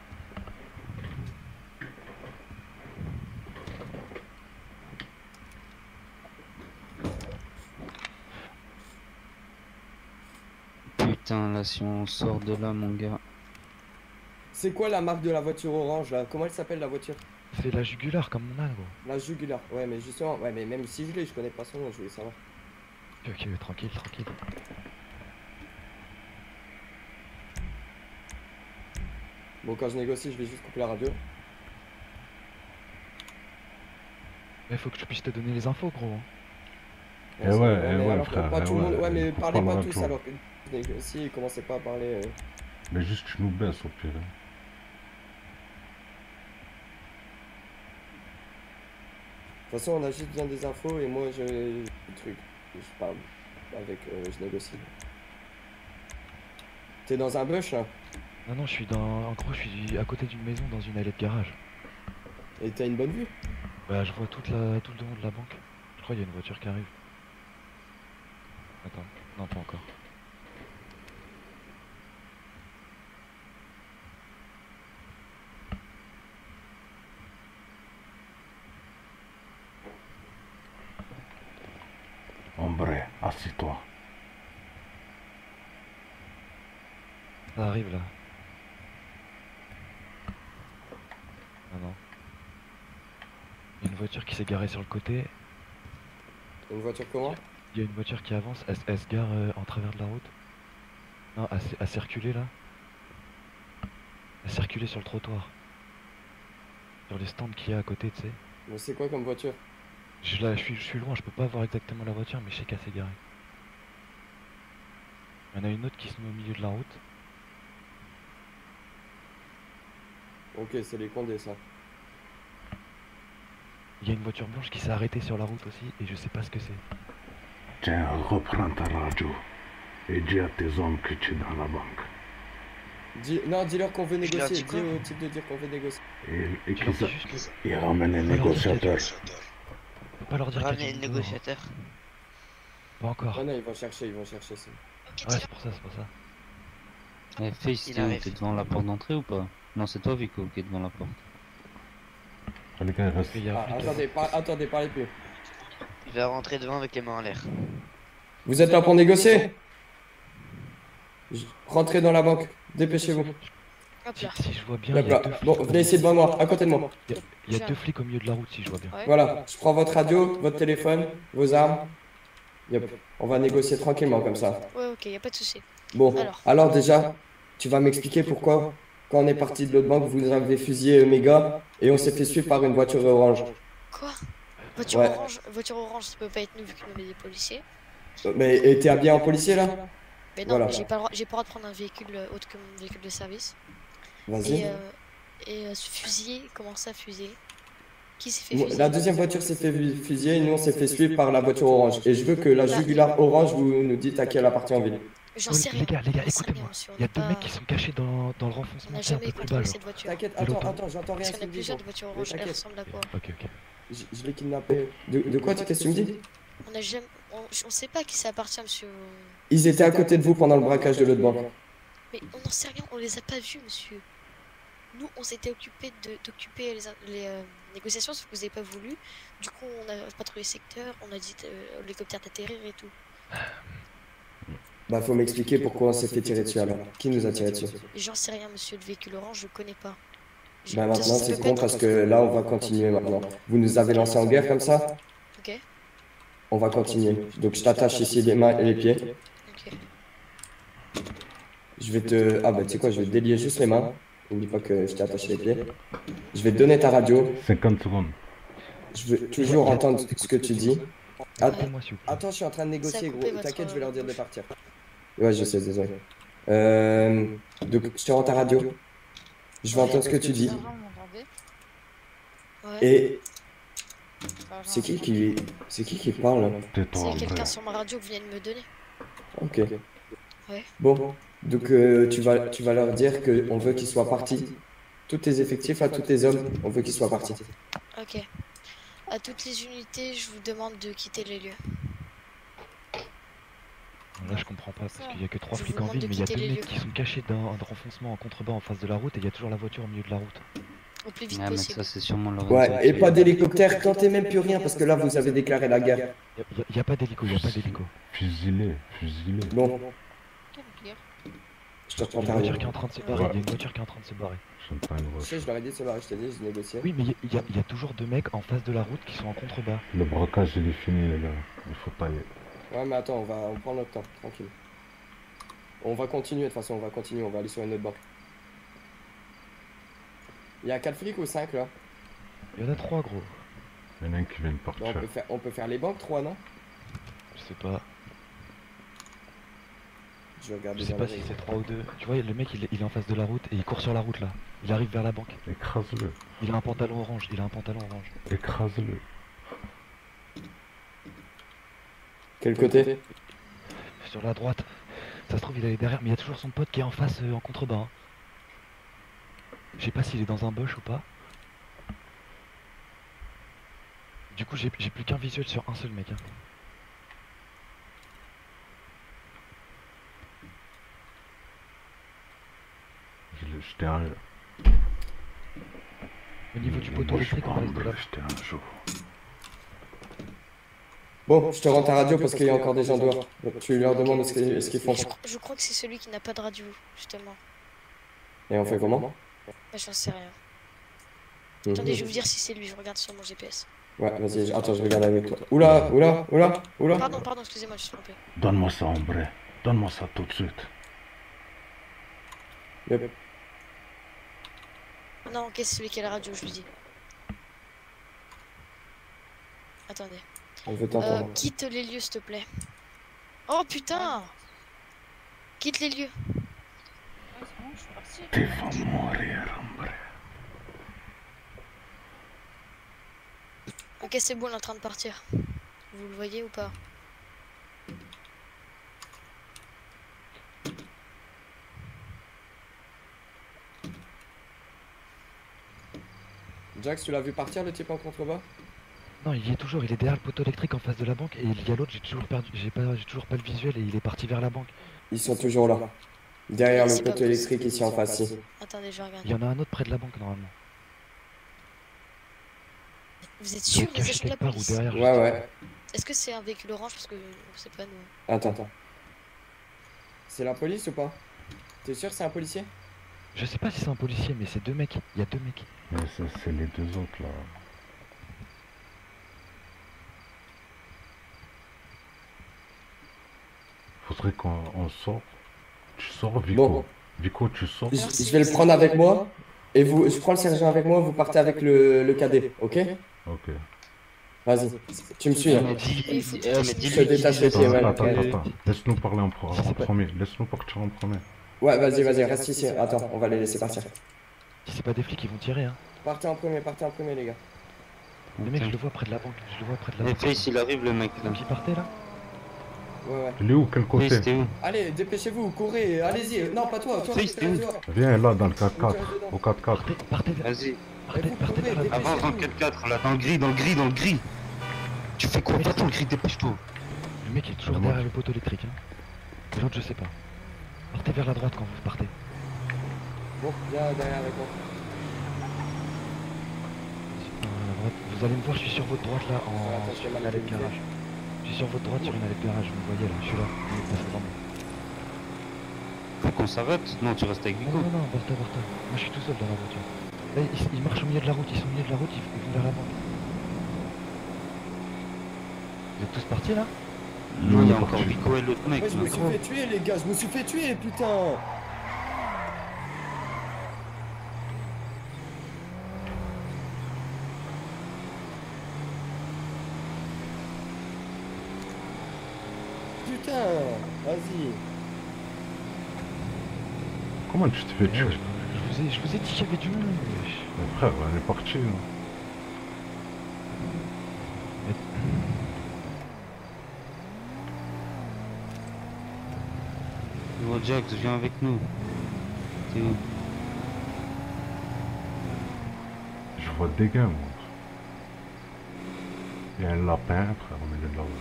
Putain, là, si on sort de là, mon gars. C'est quoi la marque de la voiture orange là? Comment elle s'appelle la voiture? C'est la jugulaire comme mon âne, gros. La Jugular. Ouais, mais justement, ouais, mais même si je connais pas son nom, je voulais savoir. Ok, tranquille, tranquille. Bon, quand je négocie, je vais juste couper la radio. Mais faut que je puisse te donner les infos, gros. Eh ouais, mais ouais, alors, frère, pas eh tout le monde. ouais, Ouais, mais faut parlez prendre pas un tous tour. alors que je négocie et commencez pas à parler. Mais juste, tu nous baisses au pire. Hein. De toute façon, on a juste besoin des infos et moi, je. Le truc. Je parle avec. Je négocie. T'es dans un bush là? Non, non, je suis dans... En gros, je suis à côté d'une maison dans une allée de garage. Et t'as une bonne vue? Bah, je vois tout le devant de la banque. Je crois qu'il y a une voiture qui arrive. Attends, non, pas encore. Hombre, assis-toi. Ça arrive là. Ah non. Il y a une voiture qui s'est garée sur le côté. Une voiture comment? Il y a une voiture qui avance, elle se gare en travers de la route. Non, elle circulait là. Elle circulait sur le trottoir. Sur les stands qu'il y a à côté, tu sais. Mais c'est quoi comme voiture? Je suis loin, je peux pas voir exactement la voiture, mais je sais qu'elle s'est garée. Il y en a une autre qui se met au milieu de la route. Ok, c'est les Condés ça. Il y a une voiture blanche qui s'est arrêtée sur la route aussi, et je sais pas ce que c'est. Tiens, reprends ta radio et dis à tes hommes que tu es dans la banque. Non, dis-leur qu'on veut Je leur négocier. dis quoi? Dis au type de dire qu'on veut négocier. Et Tu leur qu'ils dis juste que... ils ramènent un Faut leur dire négociateur. Faut pas leur dire qu'il y a Ramener du le monde dehors. négociateur. Pas encore. Ah non, ils vont chercher ça. Ouais, c'est pour ça, c'est pour ça. Eh, Face, Il t'es où? arrive. T'es devant la porte d'entrée ou pas? Non, c'est toi, Vico, qui est devant la porte. Les gars, Parce qu'il y a un flic là. Attendez, parlez plus. Il va rentrer devant avec les mains en l'air. Vous êtes là pour négocier? Rentrez dans la banque, dépêchez-vous. Hop Si, là. si je vois bien, Là, il y a là. deux flics. Bon, venez ici devant moi, à côté de moi. Il y a deux flics au milieu de la route si je vois bien. Ouais. Voilà, je prends votre radio, votre téléphone, vos armes. Yep. On va négocier tranquillement comme ça. Ouais, ok, y a pas de souci. Bon, Alors. alors déjà, tu vas m'expliquer pourquoi, quand on est parti de l'autre banque, vous avez fusillé Omega et on s'est fait suivre par une voiture orange. Quoi? Voiture Ouais. orange? Voiture orange, ça peut pas être nous vu qu'on avait des policiers. Mais et t'es habillé en policier là? Mais non, Voilà. j'ai pas le droit de prendre un véhicule autre que mon véhicule de service. Vas-y. Et et se fusiller, commencer à fusiller. Qui s'est fait Bon, fusiller? la deuxième voiture s'est fait fusiller et nous on s'est fait suivre par la voiture orange. Et je veux que la jugulaire orange vous nous dites à quelle appartient en ville. J'en Oh, sais rien. les gars, J'en sais écoutez-moi. rien, monsieur, on Il y a n'est deux pas- mecs qui sont cachés dans le On renfoncement, n'a c'est un jamais peu plus bas. contrôlé genre. cette voiture. T'inquiète, Et l'autre, attends, j'entends rien. Parce qu'on a Sylvie, plusieurs bon. voitures Mais oranges, elles t'inquiète. ressemblent à quoi? Ok, ok. Je l'ai kidnappé. De quoi qu'est-ce que tu me dis? On a jamais... on sait pas à qui ça appartient, monsieur. Ils étaient à côté de vous pendant le braquage de l'autre banque. Mais on n'en sait rien, on les a pas vus, monsieur. Nous, on s'était occupé d'occuper les négociations, sauf que vous n'avez pas voulu. Du coup, on a patrouillé le secteur, on a dit l'hélicoptère d'atterrir et tout. Bah faut m'expliquer pourquoi on s'est fait tirer dessus alors. Qui nous a tiré dessus? Et j'en sais rien, monsieur, le véhicule orange, je le connais pas. Bah maintenant Ça c'est peut con pas parce être- que là on va continuer maintenant. Vous nous avez lancé en guerre comme ça? Ok, On va continuer. Donc je t'attache ici les mains et les pieds. ok. Je vais te... Ah bah tu sais quoi, je vais te délier juste les mains. N'oublie pas que je t'ai attaché les pieds. Je vais te donner ta radio. 50 secondes. Je veux toujours entendre ce que tu dis. Appelez-moi s'il vous plaît. Attends, je suis en train de négocier, Ça a gros. coupé votre, T'inquiète, je vais leur dire de bouche. partir. Ouais, je sais, désolé. Donc, je te rends ta radio. Je vais entendre ce que tu dis. Ouais. Et c'est qui parle là? Tais-toi, C'est en quelqu'un vrai. sur ma radio que vous venez de me donner. Ok. Ouais. Bon, donc tu vas leur dire qu'on veut qu'ils soient partis. Tous tes effectifs, à tous tes hommes, on veut qu'ils soient partis. Ok. À toutes les unités, je vous demande de quitter les lieux. Là, je comprends pas parce qu'il y a que 3 Je vous flics en demande ville, de mais il y a quitter deux les mecs lieux. qui sont cachés dans un renfoncement en contrebas en face de la route et il y a toujours la voiture au milieu de la route. Au plus vite Ah, mais possible. ça, c'est sûrement le Ouais, et pas d'hélicoptère, tentez même plus rien parce que là vous avez déclaré la guerre. Il y a pas d'hélico, il y a pas d'hélico. Fusillé, fusillé. Bon, je te reprends Il y ta a une voiture radio. qui est en train de se barrer, il y a une voiture qui est en train de se barrer. J'aime pas une Je voiture. sais, je leur ai dit de se barrer, je t'ai dit, je négociais. Oui, mais il y a toujours deux mecs en face de la route qui sont en contrebas. Le braquage, il est fini, les gars. Il faut tailler. Ouais, mais attends, on prend notre temps, tranquille. On va continuer, de toute façon, on va continuer, on va aller sur une autre banque. Il y a 4 flics ou 5 là? Il y en a 3 gros. Il y en a un qui vient de Non, partir. on peut faire les banques 3, non? Je sais pas. Je vais regarder Je sais dans pas les si règles. c'est 3 ou 2. Tu vois, le mec il est en face de la route et il court sur la route là. Il arrive vers la banque. Écrase-le. Il a un pantalon orange, il a un pantalon orange. Écrase-le. Quel côté? Sur la droite. Ça se trouve il est derrière, mais il y a toujours son pote qui est en face en contrebas. Hein. Je sais pas s'il est dans un bush ou pas. Du coup j'ai plus qu'un visuel sur un seul mec. Hein. Je l'ai jeté un... Au niveau du poteau Moi, je suis électrique, pas on en reste de train là. de jeter un jour. Bon, je te rends ta radio parce qu'il y a encore des gens dehors. Donc, tu leur demandes ce qu'ils font. Je crois que c'est celui qui n'a pas de radio, justement. Et on fait comment? Bah, j'en sais rien. Attendez, je vais vous dire si c'est lui, je regarde sur mon GPS. Ouais, vas-y, attends, je regarde avec toi. Oula, oula, oula, oula. Pardon, excusez-moi, je suis trompé. Donne-moi ça, hombre. Donne-moi ça tout de suite. Yep. Non, ok, c'est celui qui a la radio, je lui dis. Attendez. On veut t'entendre. Quitte les lieux, s'il te plaît. Oh putain! Quitte les lieux. Tu vas mourir, hombre. Ok, c'est bon, on est en train de partir. Vous le voyez ou pas? Jax, tu l'as vu partir le type en contrebas? Non, il y est toujours, il est derrière le poteau électrique en face de la banque et il y a l'autre, j'ai toujours pas le visuel et il est parti vers la banque. Ils sont toujours là. Derrière le C'est pas poteau électrique ici en face. Ici. Attendez, je vais regarder. Il y en a un autre près de la banque normalement. Vous êtes Il sûr doit être des caché agents de la quelque part ou police? derrière. je Ouais, sais ouais. Est-ce que c'est un véhicule orange? Parce que c'est pas nous. Attends. C'est la police ou pas? T'es sûr que c'est un policier? pas. Je sais pas si c'est un policier, mais c'est deux mecs. Il y a deux mecs. Mais ça, c'est les deux autres, là. Faudrait qu'on sorte. Tu sors, Vico. Bon. Vico, tu sors. Je vais le prendre avec moi. Et vous, je prends le sergent avec moi, vous partez avec le cadet, ok? Ok. Vas-y, tu me suis là. Il faut tout mais essayer. Je te détache les pieds, ouais. Attends, ok. attends. Laisse-nous parler en premier. Laisse-nous partir en premier. Ouais, vas-y, reste ici. Attends, on va les laisser partir. Si c'est pas des flics, ils vont tirer, hein. Partez en premier, les gars. Le mec, je le vois près de la banque. Je le vois près de la Et banque. Face, il arrive le mec là. Donc il partait là. Ouais. Il est où? Quel côté? Face, t'es où? Allez, dépêchez-vous, courez, allez-y. Non, pas toi, Face, t'es où? Viens là dans le 4x4. Au 4x4. Partez Vas-y. partez vers la courez, Avance dans le 4x4 là, dans le gris. Tu fais quoi? Va dans le gris, dépêche-toi. Le mec est toujours derrière le poteau électrique, hein. Les autres, je sais pas. Partez vers la droite quand vous partez. Bon, viens derrière avec moi. À la droite. Vous allez me voir, je suis sur votre droite là, Attention, sur une mal allée de localisé. garage. Je suis sur votre droite sur une allée de garage, vous me voyez là, je suis là. Vous passez devant moi. Faut qu'on s'arrête? Non, tu restes avec Non, Vico. non, Bartha. Moi je suis tout seul dans la voiture. Là, ils marchent au milieu de la route, ils sont au milieu de la route, ils vont vers la banque. Vous êtes tous partis là? Non, il y a encore Vico et l'autre mec Ouais, je me là. suis fait tuer, les gars, je me suis fait tuer, putain. Putain, vas-y. Comment tu te fais tuer? Je vous ai dit qu'il y avait du monde. wesh. Mon frère, on est parti. Là. Oh, Jax, viens avec nous. T'es où? Je vois des gars, moi. Il y a un lapin, frère, au milieu de la route.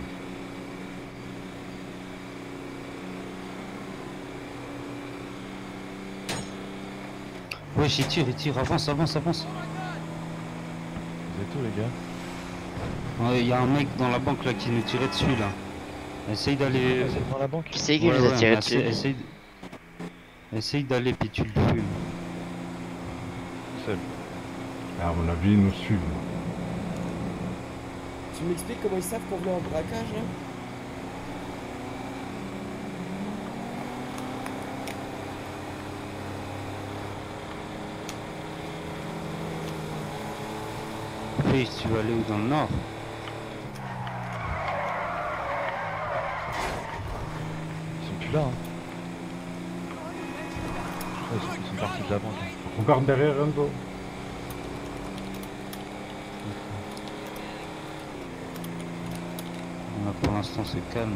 Wesh, il tire, avance. Vous êtes où les gars? Ouais, il y a un mec dans la banque là qui nous tirait dessus là. Essaye d'aller. Vous êtes dans la banque? Qui c'est qui vous a tiré dessus? Essaye d'aller puis tu le fumes. Seul. À mon avis, ils nous suivent. Là. Tu m'expliques comment ils savent qu'on venait en braquage là? Face, tu vas aller où dans le nord? Ils sont plus là, hein. Ils sont partis de la banque. Hein. Regarde derrière Enzo. Là, pour l'instant c'est calme.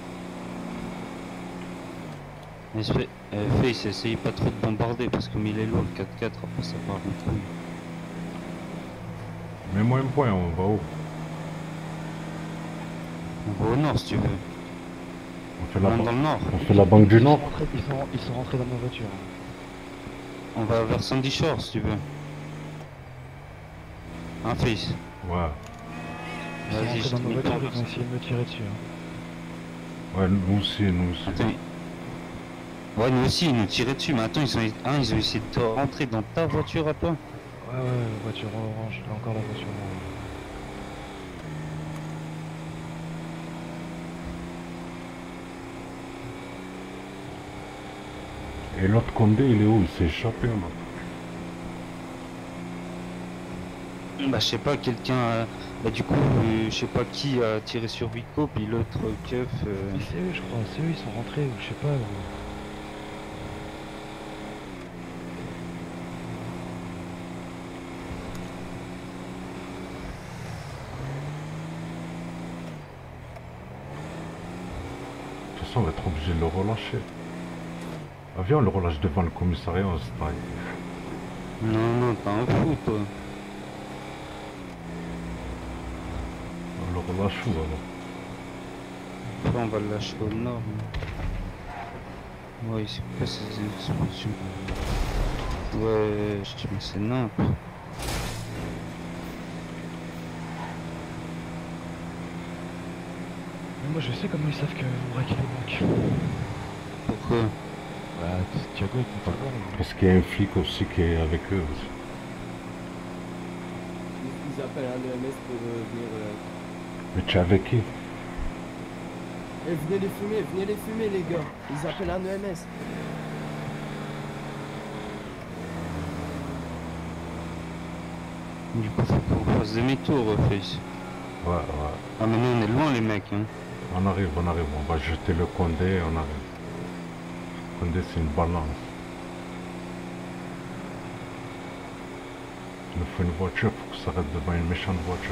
Face, essaye pas trop de bombarder parce que comme il est lourd le 4x4, après ça part en couille. Mets-moi un point, on va où? On va au nord si tu veux. On fait la, Dans le nord. on fait la banque du Nord. Ils sont rentrés dans ma voiture. On va vers Sandy Shore si tu veux. Un Face. Ouais. Ils sont Vas-y, rentrés je dans te ma mets voiture, pas. ils ont essayé de me tirer dessus. Hein. Ouais, nous aussi. Attends. Ouais, nous aussi, ils nous tiraient dessus, mais attends, ils ont essayé de rentrer dans ta voiture à toi. Ouais, voiture orange, là encore la voiture orange. Et l'autre Condé, il est où? Il s'est échappé, là. Bah, je sais pas, bah, du coup, je sais pas qui a tiré sur Vico, puis l'autre keuf. Mais c'est eux, je crois, c'est eux, ils sont rentrés, ou je sais pas. De toute façon, on va être obligé de le relâcher. Ah, viens, on le relâche devant le commissariat, on se taille. Non, t'as un fou, toi. On le relâche où, alors? Après, on va le lâcher au nord. Ouais, c'est quoi ces explosions? Ouais, mais c'est n'importe. Mais moi je sais comment ils savent que vous braquez les banques. Pourquoi? Bah, Thiago il peut pas voir. Parce qu'il y a un flic aussi qui est avec eux aussi. Ils appellent un EMS pour venir. Mais tu es avec qui? Et venez les fumer les gars. Ils appellent un EMS. Du coup, faut qu'on fasse demi-tour, Face. Ouais. Ah, mais nous, on est loin, les mecs, hein. On arrive. On va jeter le Condé, on arrive. Condé, c'est une balance. Il nous faut une voiture pour qu'on s'arrête devant une méchante voiture.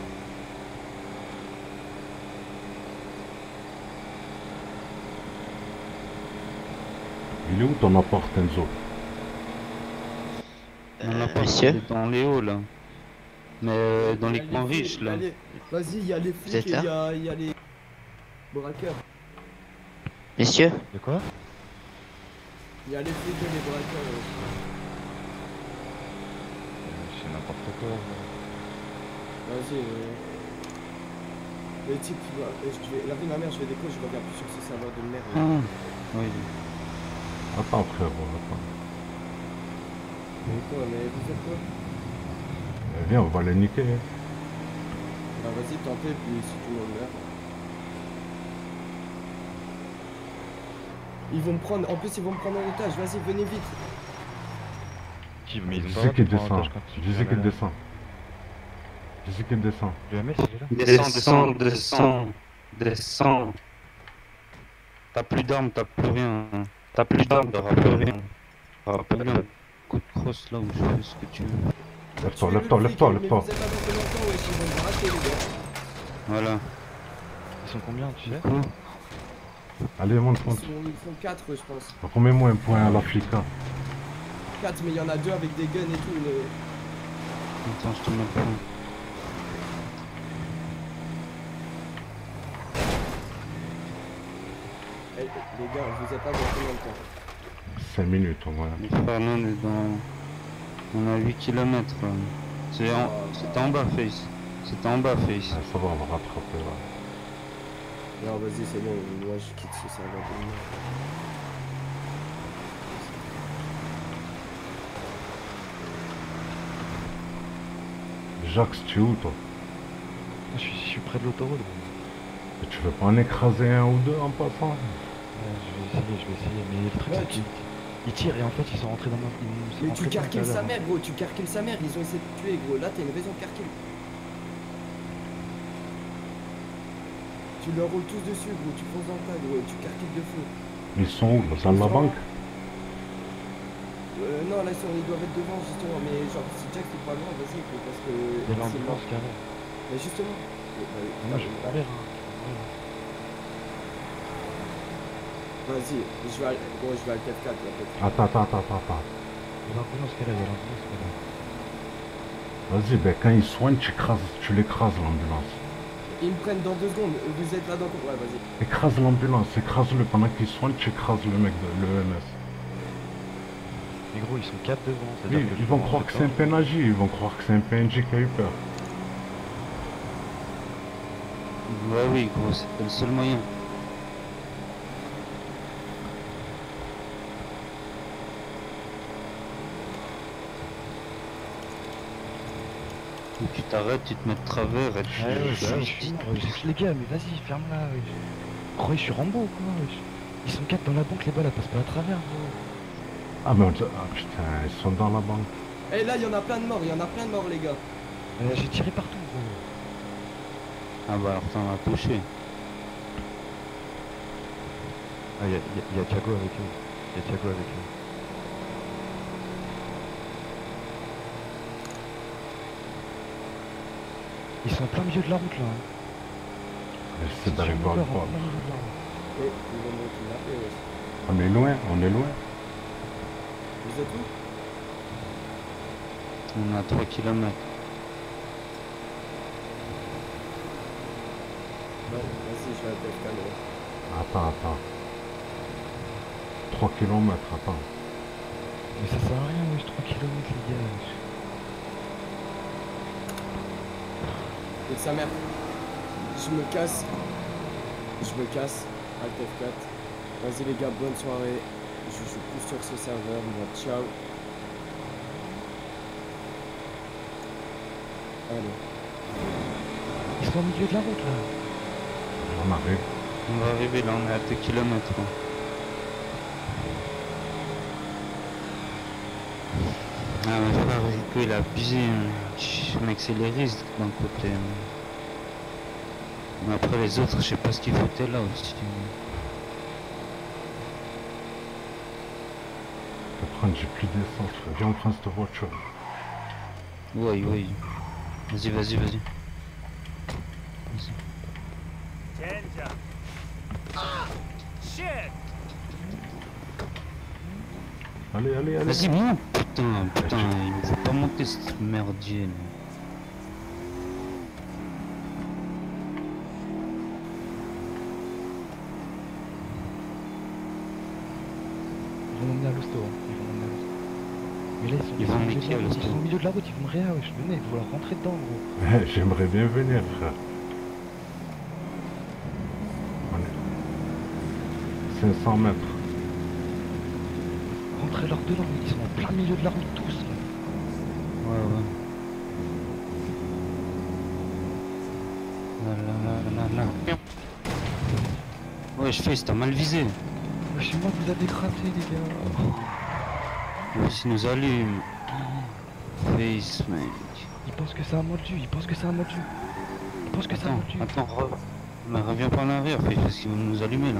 Il est où ton appart, Enzo? On a pas Monsieur dans les hauts là. Mais dans les coins riches là. Vas-y, il y a les êtes flics et là il y a les braqueurs. Messieurs De quoi? Il y a les flics et les braqueurs. C'est n'importe quoi. Vas-y. Les types, la vie de ma mère, je vais déco, je reviens plus sur ce serveur de merde. Ah, oui. Attends, frérot, attends. Mais quoi, mais vous faites quoi? Viens, on va les niquer. Bah vas-y, tentez, puis si tout le monde meurt. Ils vont me prendre, en plus ils vont me prendre en otage, vas-y, venez vite. Qui mais ils ont Je pas sais qu'il le droit de prendre descend. otage quand tu Je sais fais qu'il la- descend. Je sais qu'il descend. Le MS il est là? Descends. T'as plus d'armes, t'as plus rien. T'as plus d'armes, t'auras plus rien. T'auras plus rien. Coup de crosse là où je fais ce que tu veux. Lève-toi, Tuez-le, lève-toi, le lève-toi, flic, lève-toi. Mais vous êtes là dans longtemps, wesh, ils vont me braquer, les gars. Voilà. Ils sont combien tu sais? Quoi? Allez, monte, Ils monte. sont 4, je pense. Remets-moi un point à l'Africain. 4, mais il y en a 2 avec des guns et tout. Attends, je te mets le point. Eh, les gars, vous êtes là dans combien de temps? 5 minutes au moins. Les frères, là, on est dans... On a 8 km. C'était en bas, Face. C'était en bas, Face. Ah, ça va, on va rattraper là. Non, vas-y, c'est bon, moi je quitte ce serveur de merde. Jacques, tu es où toi? Je suis près de l'autoroute. Et tu veux pas en écraser un ou deux en passant? Je vais essayer, mais le truc Ouais, c'est qu'ils tirent et en fait ils sont rentrés dans ma... ils sont Mais rentrés tu dedans tout à carquilles sa l'heure. mère, gros, tu carquilles sa mère, ils ont essayé de te tuer, gros. Là, t'as une raison de carquille. Tu leur roules tous dessus, gros, tu fonces dans le tas, gros, tu carquilles de feu. Ils sont où? Dans la banque? Non, là, ils doivent être devant, justement, mais genre, si Jack est pas loin, vas-y, gros, parce que. Il y a c'est l'ambulance mort. qui arrive. Mais justement. Moi je vais mourir. Hein. Vas-y, je vais à F4, là, peut-être. Attends. Il y a l'ambulance qui est là, il y a l'ambulance qui est là. Vas-y, ben quand ils soignent, tu l'écrases l'ambulance. Ils me prennent dans 2 secondes, vous êtes là dans quoi? Ouais, vas-y. Écrase l'ambulance, écrase-le pendant qu'ils soignent, tu écrases le mec de l'EMS. Mais gros ils sont 4 devant. Oui, c'est-à-dire que ils je vont rentre croire que c'est un dedans. PNJ, ils vont croire que c'est un PNJ qui a eu peur. Ouais, oui, gros, c'est le seul moyen. Ou tu t'arrêtes, tu te mets de travers et tu... Je suis mort, wesh. Les gars, mais vas-y, ferme-la, wesh. Gros, je suis Rambo ou quoi, wesh. Ils sont 4 dans la banque, les balles elles passent pas à travers, gros. Ah putain, ils sont dans la banque. Et là, il y en a plein de morts, les gars. J'ai tiré partout, gros. Ah bah alors t'en as touché. Ah, y a Thiago avec eux. Y a Thiago avec eux. Ils sont en plein milieu de la route là. Hein. J'essaie d'arriver à le voir. Et ils vont me kidnapper, wesh. On est loin, on est loin. Vous êtes où? On est à 3 km. Non, vas-y, je vais à F4, là. Attends. 3 km, attends. Mais ça sert à rien, wesh, 3 km les gars. Wesh. Et sa mère. Je me casse. Alt F4. Vas-y les gars, bonne soirée. Je joue plus sur ce serveur. Moi, ciao. Allez. Ils sont au milieu de la route là. On arrive. On va arriver là, on est à 2 km. Ah mais frère, Rico il a abusé. Mec, c'est les risques d'un côté. Mais après les autres, je sais pas ce qu'ils foutaient là aussi. J'ai plus d'essence. Viens, on prend cette voiture. Oui, oui. Vas-y, vas-y, vas-y. Allez, allez, allez. Vas-y, monte. Putain, putain, il ne faut pas monter ce merdier là. Ils vont m'emmener à l'hosto, hein. Ils vont m'emmener à l'hosto. Mais là, Ils vont emmener qui à l'hosto? Ils sont au milieu de la route, ils vont me réa, wesh. Venez, vous leur rentrez dedans, gros. J'aimerais bien venir, frère. Allez. 500 mètres. Rentrez-leur dedans, ils sont en plein milieu de la route, tous, là. Ouais, ouais. Là, là, là, là, là. Ouais, je fais, t'as mal visé. Wesh, c'est moi que vous avez gratté, les gars. Ouais, s'il nous allume. Face, mec. Ils pensent que c'est un moldu, ils pensent que c'est un moldu. Ils pensent que c'est un moldu. Attends, mais reviens pas en arrière, Face, parce qu'ils vont nous allumer là.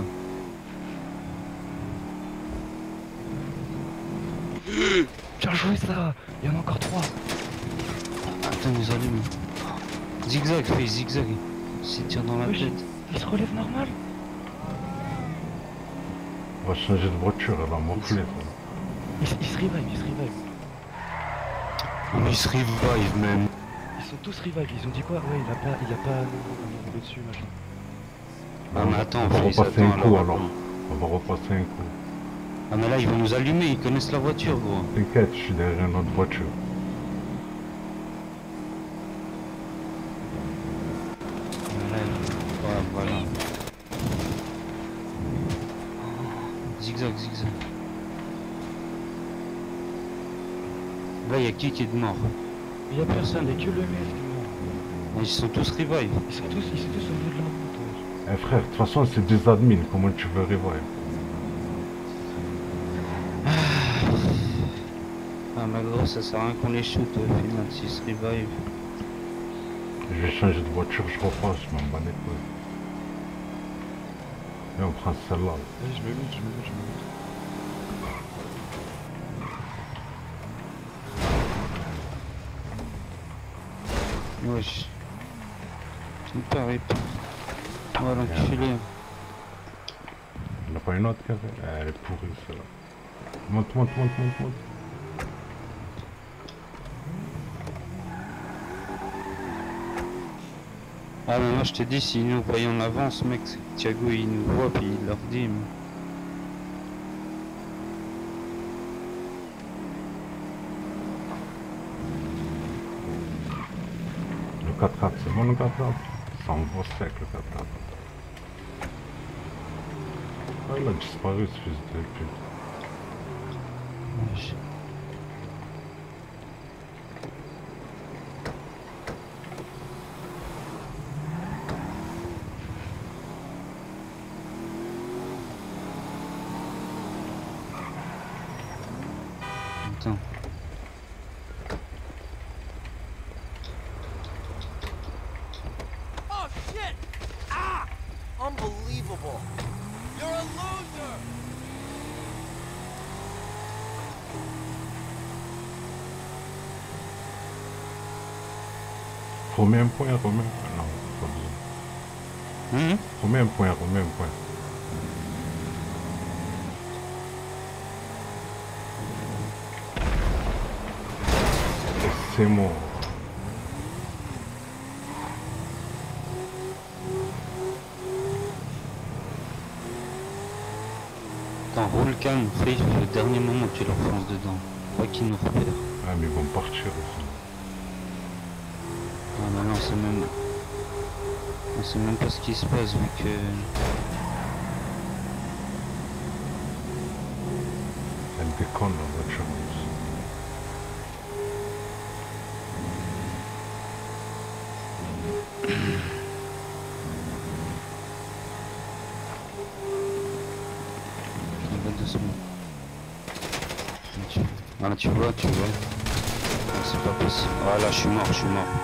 Bien joué, ça. Il y en a encore 3. Attends, ils nous allument. Zigzag, Face, zigzag. S'il tire dans la Wesh, tête. ils se relèvent normal. On va changer de voiture, elle va m'enfler, frère. Ils se revive, ils se revive. Ils se revive même. Ils sont tous revive, ils ont dit quoi? Ouais, il a pas un niveau dessus, machin. Ah mais attends, On va Face, repasser attends un coup alors. alors. On va repasser un coup. Ah mais là ils vont nous allumer, ils connaissent la voiture gros. T'inquiète, je suis derrière notre voiture. Ouais, voilà. Zigzag, zigzag. Là il y a qui est de mort? Il y a personne, il y a que le mec. Ils sont tous revive. Ils sont tous au milieu de la route. Eh frère, de toute façon c'est des admins, comment tu veux revive? Ah mais gros ça sert à rien qu'on les shoot au final s'ils se revive. Je vais changer de voiture, je repasse, je m'en bats les couilles. Et on prend celle-là. Vas-y, je me mute, je me mute. Wesh. Tu me parais pas. Voilà, l'enculé. Il n'y en a pas une autre qui elle est pourrie celle-là. Monte, monte, monte, monte, monte. Ah mais moi je t'ai dit, s'ils nous voyaient en avance, mec, c'est que Thiago il nous voit puis il leur dit. Mais... Le 4x4, c'est bon le 4x4? Ça envoie sec le 4x4. Ah il a disparu ce fils de pute. Wesh. Attends. Oh shit! Ah! Unbelievable! You're a loser! Remets un point, remets. Ah non, pas besoin. Remets un point, remets un point. C'est mort. Attends, roule calme, fais le dernier moment tu leur fonces dedans. Pas qu'ils nous repèrent. Ah mais ils vont partir aussi. Ah mais non, c'est même... On sait même pas ce qui se passe vu que... Elle déconne la voiture aussi. On va doucement. Voilà, tu vois, tu vois. Ah, c'est pas possible. Ah là, je suis mort, je suis mort.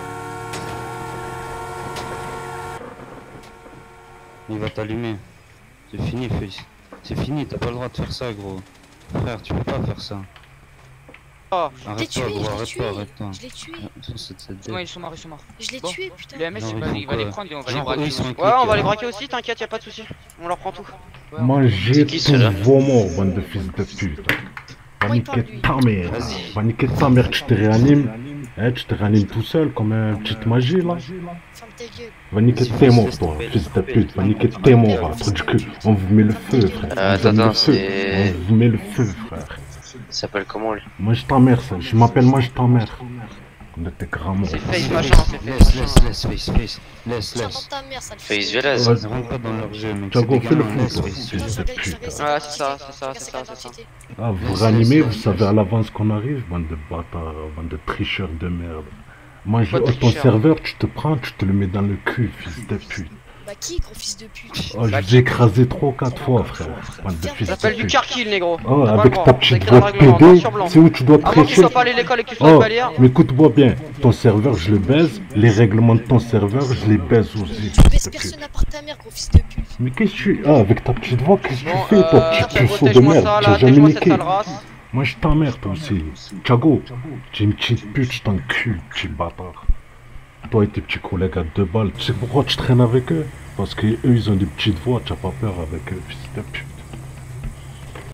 Il va t'allumer. C'est fini, Face. C'est fini, t'as pas le droit de faire ça, gros. Frère, tu peux pas faire ça. Je l'ai Arrête-toi, tué, gros, je l'ai arrête-toi, tué. arrête-toi. Je l'ai tué. C'est bon, ils sont morts, ils sont morts. Je l'ai Bon. tué, putain. Les MS, Non, il ils va font il va les quoi? prendre et on va les Genre, braquer. eux, ils sont Ouais, impliqués, on va les là. braquer aussi, t'inquiète, y'a pas de soucis. On leur prend tout. Mangez C'est qui, tous ceux-là vos mots, bande de fils de pute. Va Moi, il niquer parle, lui. ta mère. Vas-y. Va niquer ta mère, tu te réanimes. Eh, tu te réanimes tout seul comme une petite magie là. Ferme ta gueule. Va niquer tes mots, toi, fils de pute. Va niquer tes mots, va, trou du cul. On vous met le feu, frère. On vous met attends, le feu. c'est- On vous met le feu, frère. Il s'appelle comment lui? Moi je t'emmerde, ça. Je m'appelle moi je t'emmerde. On était grammes. C'est face machin, c'est face Laisse, machin. laisse, laisse. Tiens dans ta mère, ça le Face fait. Velez. Ouais. Ils rentrent pas dans leur jeu, mec. Thiago, C'est des fais le gamins, fou, laisse, toi. laisse. Fils de Regarde, pute. regarde, Ouais, c'est ça, c'est ça, regarde c'est sa ça, carte c'est ça. d'identité. Ah, vous réanimez, vous savez à l'avance qu'on arrive, bande de bâtards, bande de tricheurs de merde. Moi, Pas de ton tricheurs. serveur, tu te prends, tu te le mets dans le cul, fils de pute. Bah qui, gros fils de pute? Oh, je vous ai écrasé 3 ou 4 fois, frère. Bande de fils Ça de s'appelle du pute. car kill, négro. Oh, T'as pas le avec droit. ta C'est petite écrit dans le voix règlement, noir PD, sur blanc. c'est où tu dois À moins que tu prêcher. sois pas allé à l'école et que tu sois une Oh, balière. mais écoute-moi bien, ton serveur, je le baise, les règlements de ton serveur, je les baise aussi, Tu fils baisses de pute. personne à part ta mère, gros fils de pute. Mais qu'est-ce que tu... Ah, avec ta petite voix, qu'est-ce que tu Bon, fais, toi, petit puceau de protège-moi merde, ça tu as là, jamais tège-moi cette niqué. sale race. Moi, je t'emmerde, toi aussi. Thiago, j'ai une petite pute, je t'encule, petit bâtard. Toi et tes petits collègues à 2 balles, tu sais pourquoi tu traînes avec eux? Parce que eux, ils ont des petites voix, tu n'as pas peur avec eux, fils de pute.